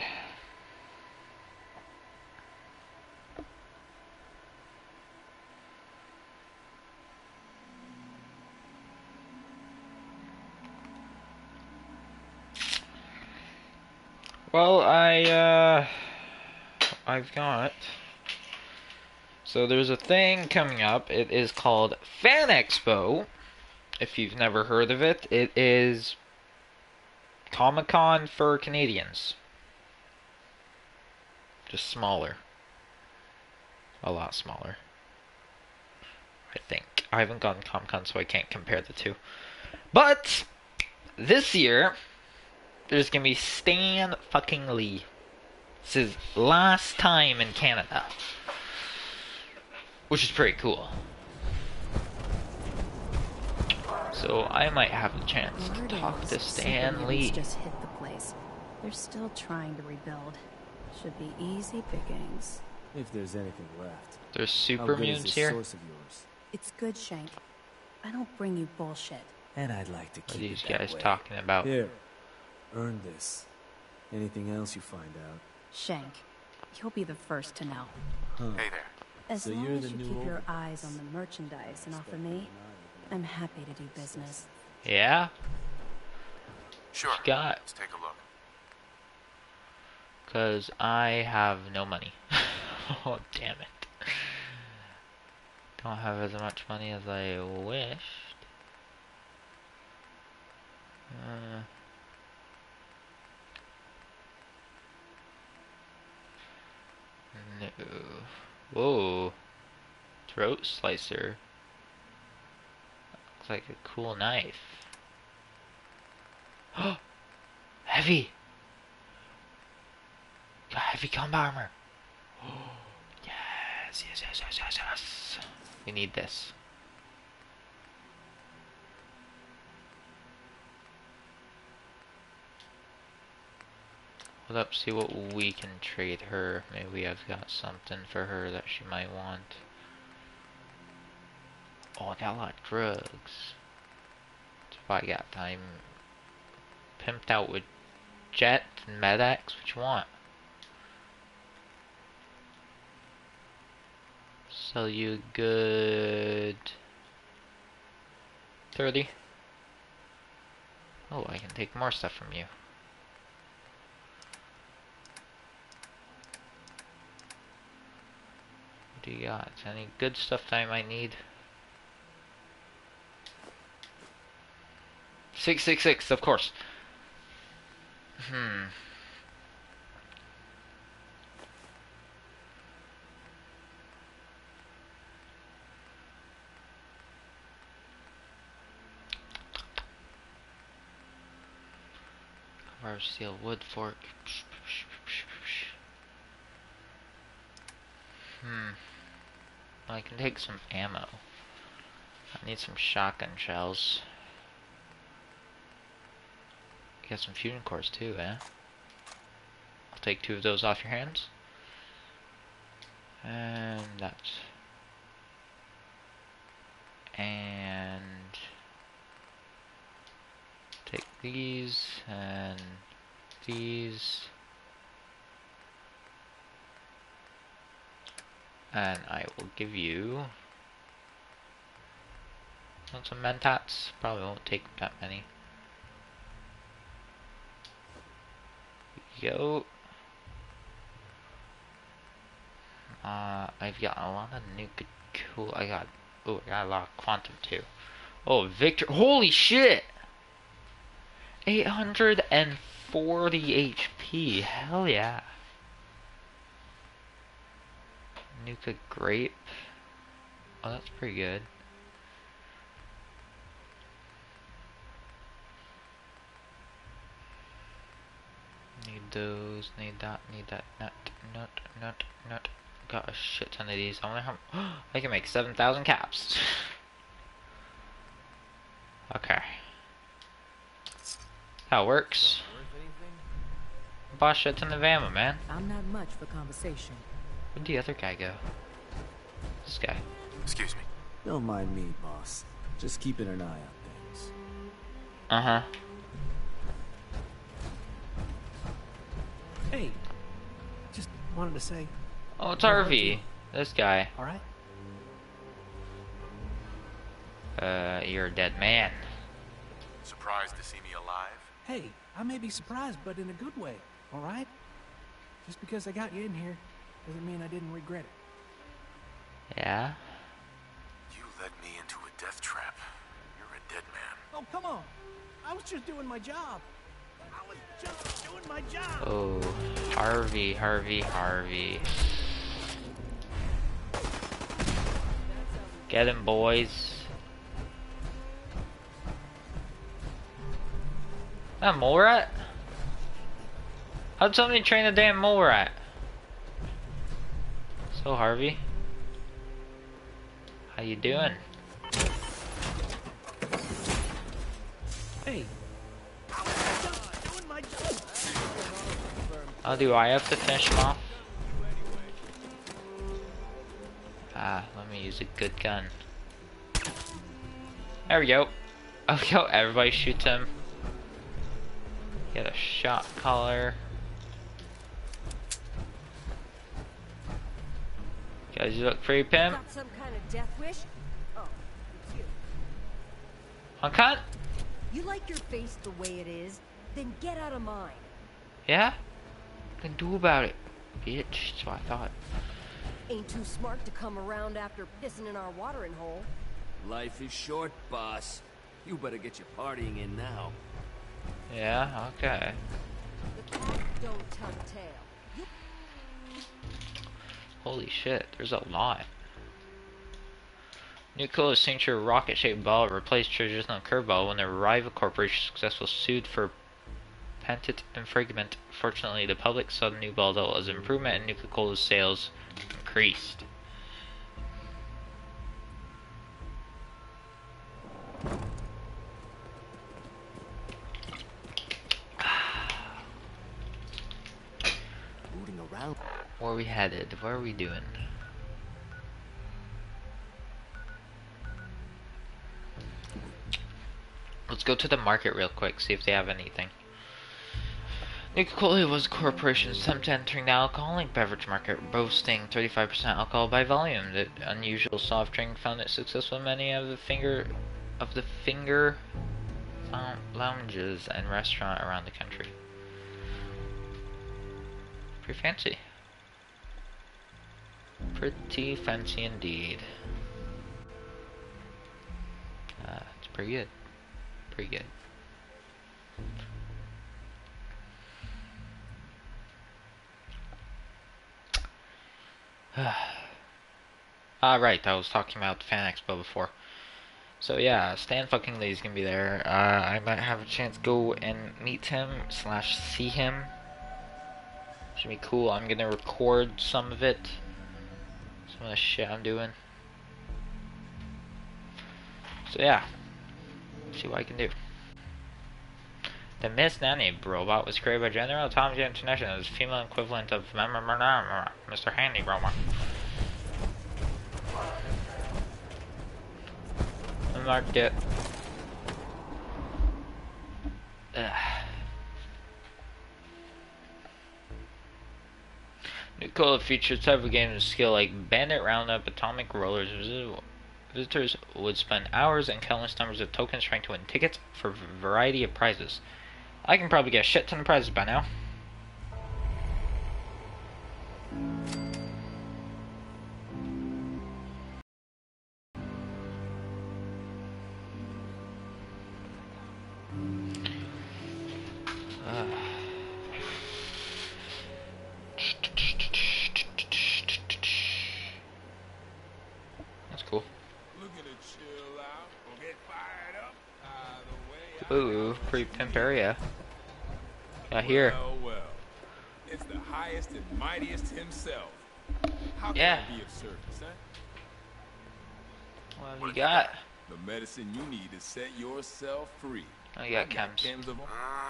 Well, I, uh, I've got, so there's a thing coming up. It is called Fan Expo. If you've never heard of it, it is Comic-Con for Canadians. Just smaller. A lot smaller. I think. I haven't gone to Comic-Con, so I can't compare the two. But, this year, there's gonna be Stan fucking Lee. It's his last time in Canada. Which is pretty cool. So I might have the chance to talk to Stan Lee. Just hit the place. They're still trying to rebuild. Should be easy pickings. If there's anything left. There's How super good is mutants this here. source of yours? It's good, Shank. I don't bring you bullshit. And I'd like to What are keep these it that guys way. talking about? Here, earn this. Anything else you find out? Shank, you'll be the first to know. Huh. Hey there. As So long you're as the you new keep your owner. eyes on the merchandise and offer me, I'm happy to do business. Yeah? Sure. What you got? Let's take a look. Because I have no money. Oh, damn it. Don't have as much money as I wished. Uh, no. Whoa. Throat slicer. Looks like a cool knife. Oh! Heavy! Got heavy combat armor. Oh, yes, yes, yes, yes, yes, yes. We need this. Hold up, see what we can trade her. Maybe I've got something for her that she might want. Oh, I got a lot of drugs. If I got time. Pimped out with Jet and Med-X. What you want? Sell you a good thirty. Oh, I can take more stuff from you. What do you got? Any good stuff that I might need? six six six, of course. Hmm. Carved steel wood fork. Hmm. I can take some ammo. I need some shotgun shells. You got some fusion cores too, eh? I'll take two of those off your hands. And that's... And... take these, and these. And I will give you... want some mentats? Probably won't take that many. Go. Uh, I've got a lot of nuka cool. I got. Oh, I got a lot of quantum too. Oh, Victor! Holy shit! eight hundred forty H P. Hell yeah. Nuka grape. Oh, that's pretty good. Need those, need that, need that, nut, nut, nut, nut. Got a shit ton of these. I wonder how... I can make seven thousand caps. Okay. That works. Boss shit ton of ammo, man. I'm not much for conversation. Where'd the other guy go? This guy. Excuse me. Don't mind me, boss. Just keeping an eye on things. Uh-huh. Hey, just wanted to say. Oh, it's Harvey. This guy. All right. Uh, you're a dead man. Surprised to see me alive? Hey, I may be surprised, but in a good way. All right. Just because I got you in here doesn't mean I didn't regret it. Yeah? You led me into a death trap. You're a dead man. Oh, come on. I was just doing my job. I was just doing my job. Oh, Harvey, Harvey, Harvey. Get him, boys. That mole rat? How'd somebody train a damn mole rat? So, Harvey, how you doing? Hey. Oh, do I have to finish him off? Ah, let me use a good gun. There we go. Oh, yo, everybody shoots him. Get a shot collar. Guys, you look pretty pimp. Got some kind of death wish? Oh, it's you. On cut? You like your face the way it is? Then get out of mine. Yeah? What can do about it, bitch? That's what I thought. Ain't too smart to come around after pissing in our watering hole. Life is short, boss. You better get your partying in now. Yeah, okay. The cat don't tell tale. You Holy shit, there's a lot. Nuka-World's signature rocket-shaped ball replaced traditional curveball when the rival corporation successful sued for patent infringement. Fortunately, the public saw the new ball that was an improvement and Nuka-Cola's sales increased. Moving around. Where are we headed? What are we doing? Let's go to the market real quick, see if they have anything. Nuka-Cola was a corporation attempt entering the alcoholic beverage market, boasting thirty-five percent alcohol by volume. The unusual soft drink found it successful in many of the finger of the finger lounges and restaurants around the country. Pretty fancy. Pretty fancy indeed. Uh, it's pretty good. Pretty good. Alright, I was talking about the Fan Expo before. So yeah, Stan fucking Lee's gonna be there. Uh, I might have a chance to go and meet him slash see him. Should be cool. I'm gonna record some of it. Some of the shit I'm doing. So yeah. See what I can do. The Miss Nanny robot was created by General Atomic International as female equivalent of Mister Handy robot. I marked it. Ugh. Nuka-World features type of games of skill like Bandit Roundup, Atomic Rollers. Visitors would spend hours and countless numbers of tokens trying to win tickets for a variety of prizes. I can probably get a shit ton of prizes by now. Uh. That's cool. Ooh, pretty pimp area. Got here. Well, well. It's the highest and mightiest himself. How can Yeah. I be of service, huh? What have you got? The medicine you need to set yourself free. Oh, you got chems. chems of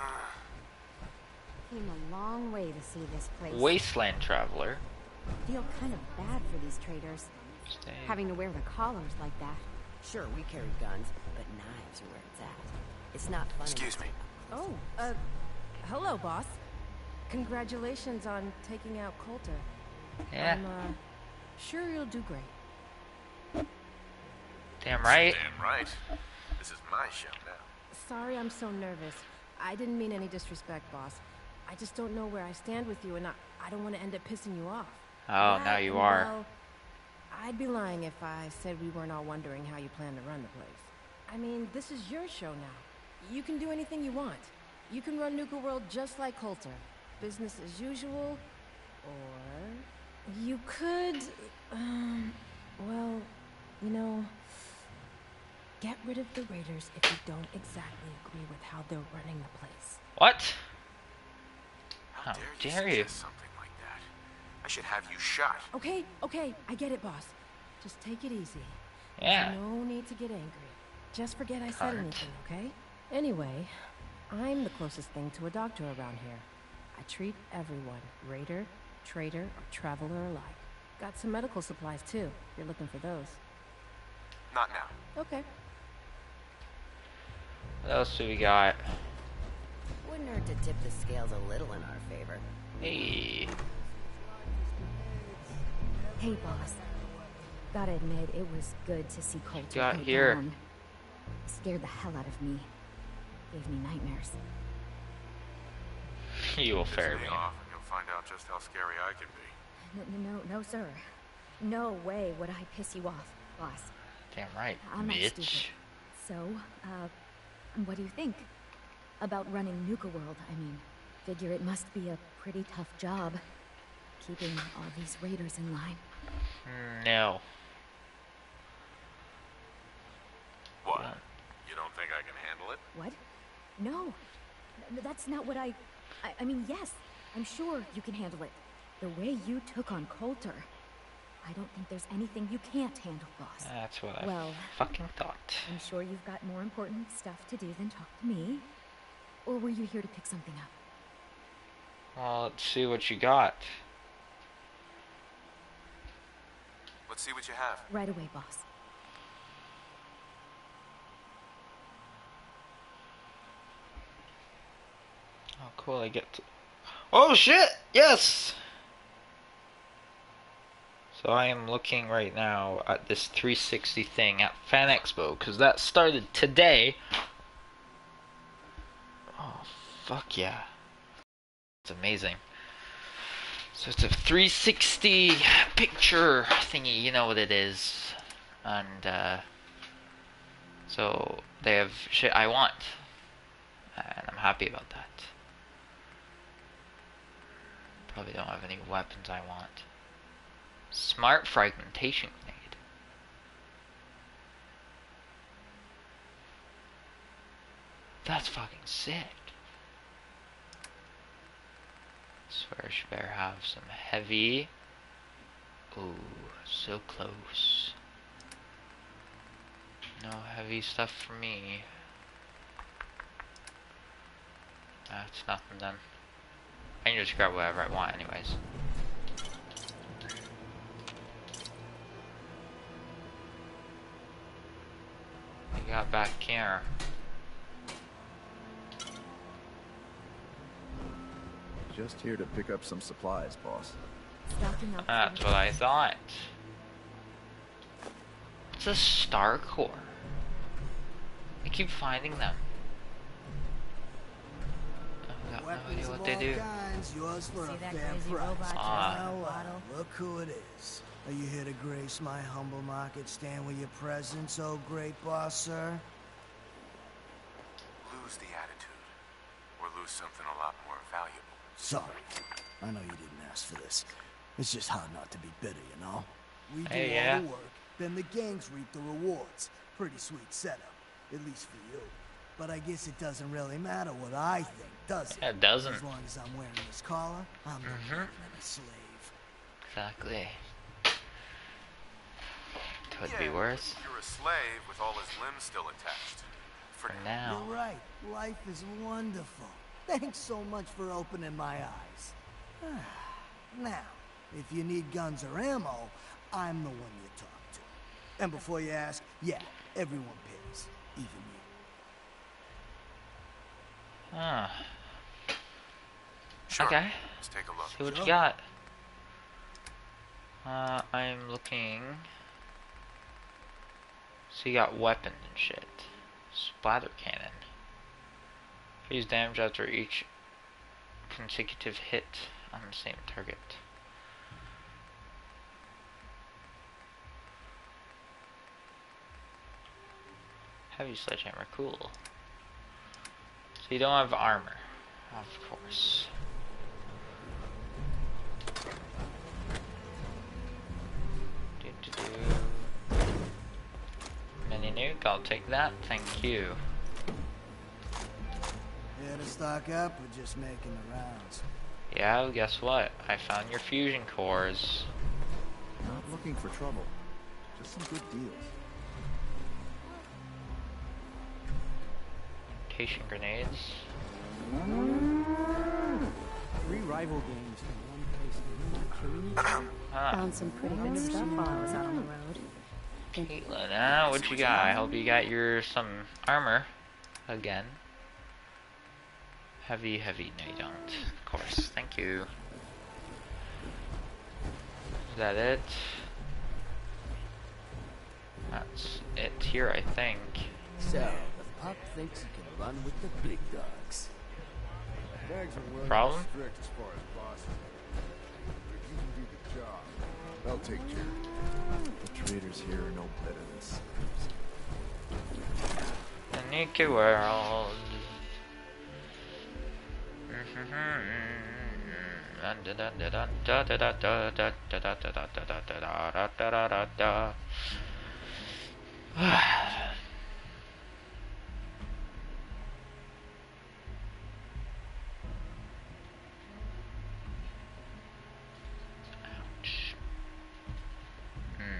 Came a long way to see this place. Wasteland Traveler. Feel kind of bad for these traders. Stay. Having to wear the collars like that. Sure, we carry guns, but knives are where it's at. It's not funny. Excuse me. Oh, uh, hello, boss. Congratulations on taking out Coulter. Yeah. I'm, uh, sure you'll do great. Damn right. Damn right. This is my show now. Sorry I'm so nervous. I didn't mean any disrespect, boss. I just don't know where I stand with you, and I, I don't want to end up pissing you off. Oh, That now you and, are. well, I'd be lying if I said we weren't all wondering how you plan to run the place. I mean, this is your show now. You can do anything you want. You can run Nuka-World just like Coulter. Business as usual, or you could, um, well, you know, get rid of the Raiders if you don't exactly agree with how they're running the place. What? How How dare, dare you you? suggest something like that? I should have you shot. Okay, okay, I get it, boss. Just take it easy. Yeah. There's no need to get angry. Just forget I said Alright. anything, okay? Anyway, I'm the closest thing to a doctor around here. I treat everyone, raider, trader, or traveler alike. Got some medical supplies too, if you're looking for those. Not now. Okay. What else do we got? Wouldn't hurt to tip the scales a little in our favor. Hey. Hey, boss. Gotta admit, it was good to see Coulter Got go here. down. Scared the hell out of me. Gave me nightmares. You will fare me. off and you'll find out just how scary I can be. No, no, no, sir. No way would I piss you off, boss. Damn right, I'm not bitch. stupid. So, uh, what do you think? About running Nuka-World, I mean. Figure it must be a pretty tough job. Keeping all these raiders in line. No. What? You don't think I can handle it? What? No. N- That's not what I... I... I mean, yes. I'm sure you can handle it. The way you took on Coulter. I don't think there's anything you can't handle, boss. That's what I Well, fucking thought. I'm sure you've got more important stuff to do than talk to me. Or were you here to pick something up? Well, let's see what you got. Let's see what you have. Right away, boss. Oh, cool, I get to... Oh, shit! Yes! So I am looking right now at this three sixty thing at Fan Expo, because that started today. Oh, fuck yeah. It's amazing. So it's a three sixty picture thingy, you know what it is. And, uh... so, they have shit I want. And I'm happy about that. Probably don't have any weapons I want. Smart fragmentation grenade. That's fucking sick. Swear she better have some heavy. Ooh, so close. No heavy stuff for me. That's nothing then. I can just grab whatever I want anyways. What you got back here? Just here to pick up some supplies, boss. Stocking up. That's what I thought. It's a star core. I keep finding them. I got no idea what they do. Kinds, yours for See a that fair crazy price. robot Ah. dressed in a Well, bottle? uh, look who it is. Are you here to grace my humble market stand with your presence, oh great boss, sir? Lose the attitude, or lose something a lot more valuable. Sorry. I know you didn't ask for this. It's just hard not to be bitter, you know? We do Hey, all yeah. the work, then the gangs reap the rewards. Pretty sweet setup, at least for you. But I guess it doesn't really matter what I think, does it? It doesn't. As long as I'm wearing this collar, I'm no Mhm. more than a slave. Exactly. Could Yeah, be worse. but you're a slave with all his limbs still attached. For For now. now. You're right. Life is wonderful. Thanks so much for opening my eyes. Now, if you need guns or ammo, I'm the one you talk to. And before you ask, yeah, everyone pays, even you. Ah. Sure. Okay. Let's take a look. See what you Sure. got. Uh, I'm looking. So you got weapons and shit. Splatter cannon. Use damage after each consecutive hit on the same target. Heavy sledgehammer, cool. So you don't have armor, of course. Do, do, do. Mini nuke, I'll take that, thank you. Here to stock up or just making the rounds? Yeah, well, guess what? I found your fusion cores. Not looking for trouble. Just some good deals. Rotation grenades. Three rival games in one place. Are you not kidding me? Ah, Found some pretty good stuff while I was out on the road. Caitlin, ah, what you got? I hope you got your some armor again. Heavy, heavy. No, you don't. Of course. Thank you. Is that it? That's it here, I think. So, the pup thinks he can run with the big dogs. Gangs are willing Problem? to strict as far as bosses. But if you can do the job, they'll take care of you. The traders here are no better than slaves. The Nuka-World. Ouch. Hmm.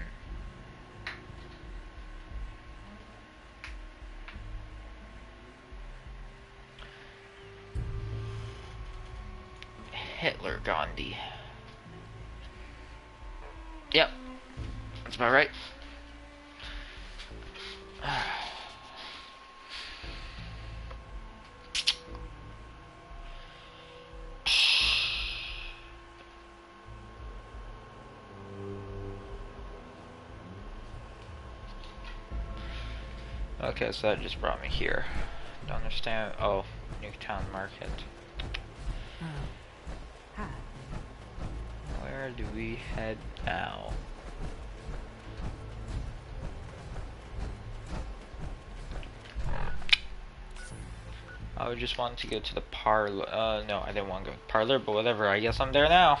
Hitler Gandhi. Yep. That's about right. Okay, so that just brought me here. Don't understand. Oh, Nuketown Market. Oh. Hi. Where do we head now? I just wanted to go to the parlor. Uh, no, I didn't want to go to the parlor, but whatever. I guess I'm there now.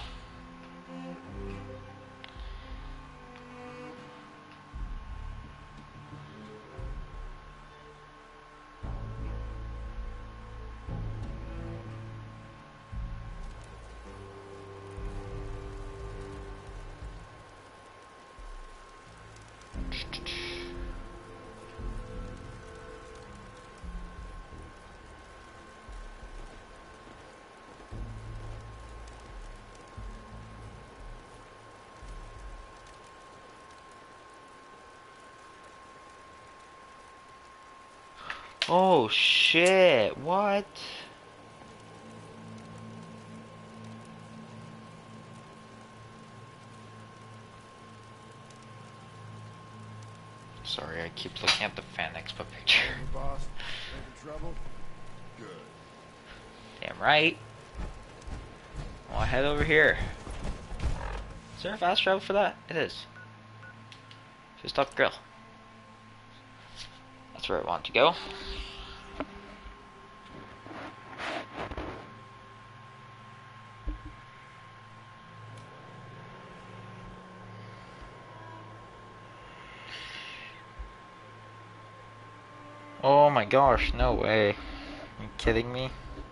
Oh shit, what? Sorry, I keep looking at the Fan Expo picture. Hey, boss, making trouble? Good. Damn right. I'll head over here. Is there a fast travel for that? It is. Just up grill. That's where I want to go. Oh my gosh, no way. Are you kidding me?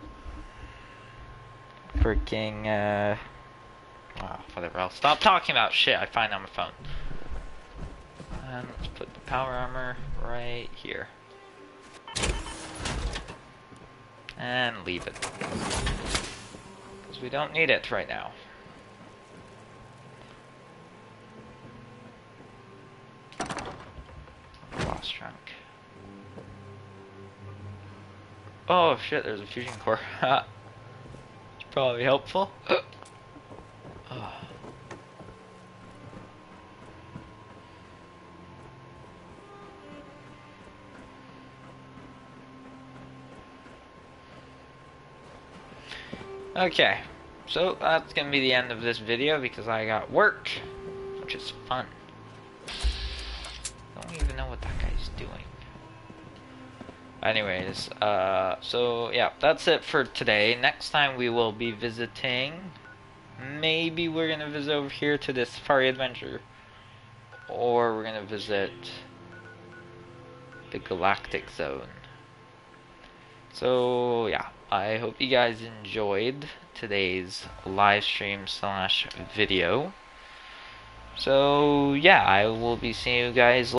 Freaking, uh... oh, whatever, I'll stop talking about shit I find on my phone. And let's put the power armor right here. And leave it. Because we don't need it right now. Boss trunk. Oh shit, there's a fusion core. It's probably helpful. Oh. Okay, so that's gonna be the end of this video because I got work, which is fun. I don't even know what that guy's doing. Anyways, uh, so yeah, that's it for today. Next time we will be visiting, maybe we're gonna visit over here to this Safari Adventure, or we're gonna visit the Galactic Zone. So yeah, I hope you guys enjoyed today's live stream slash video. So yeah, I will be seeing you guys later.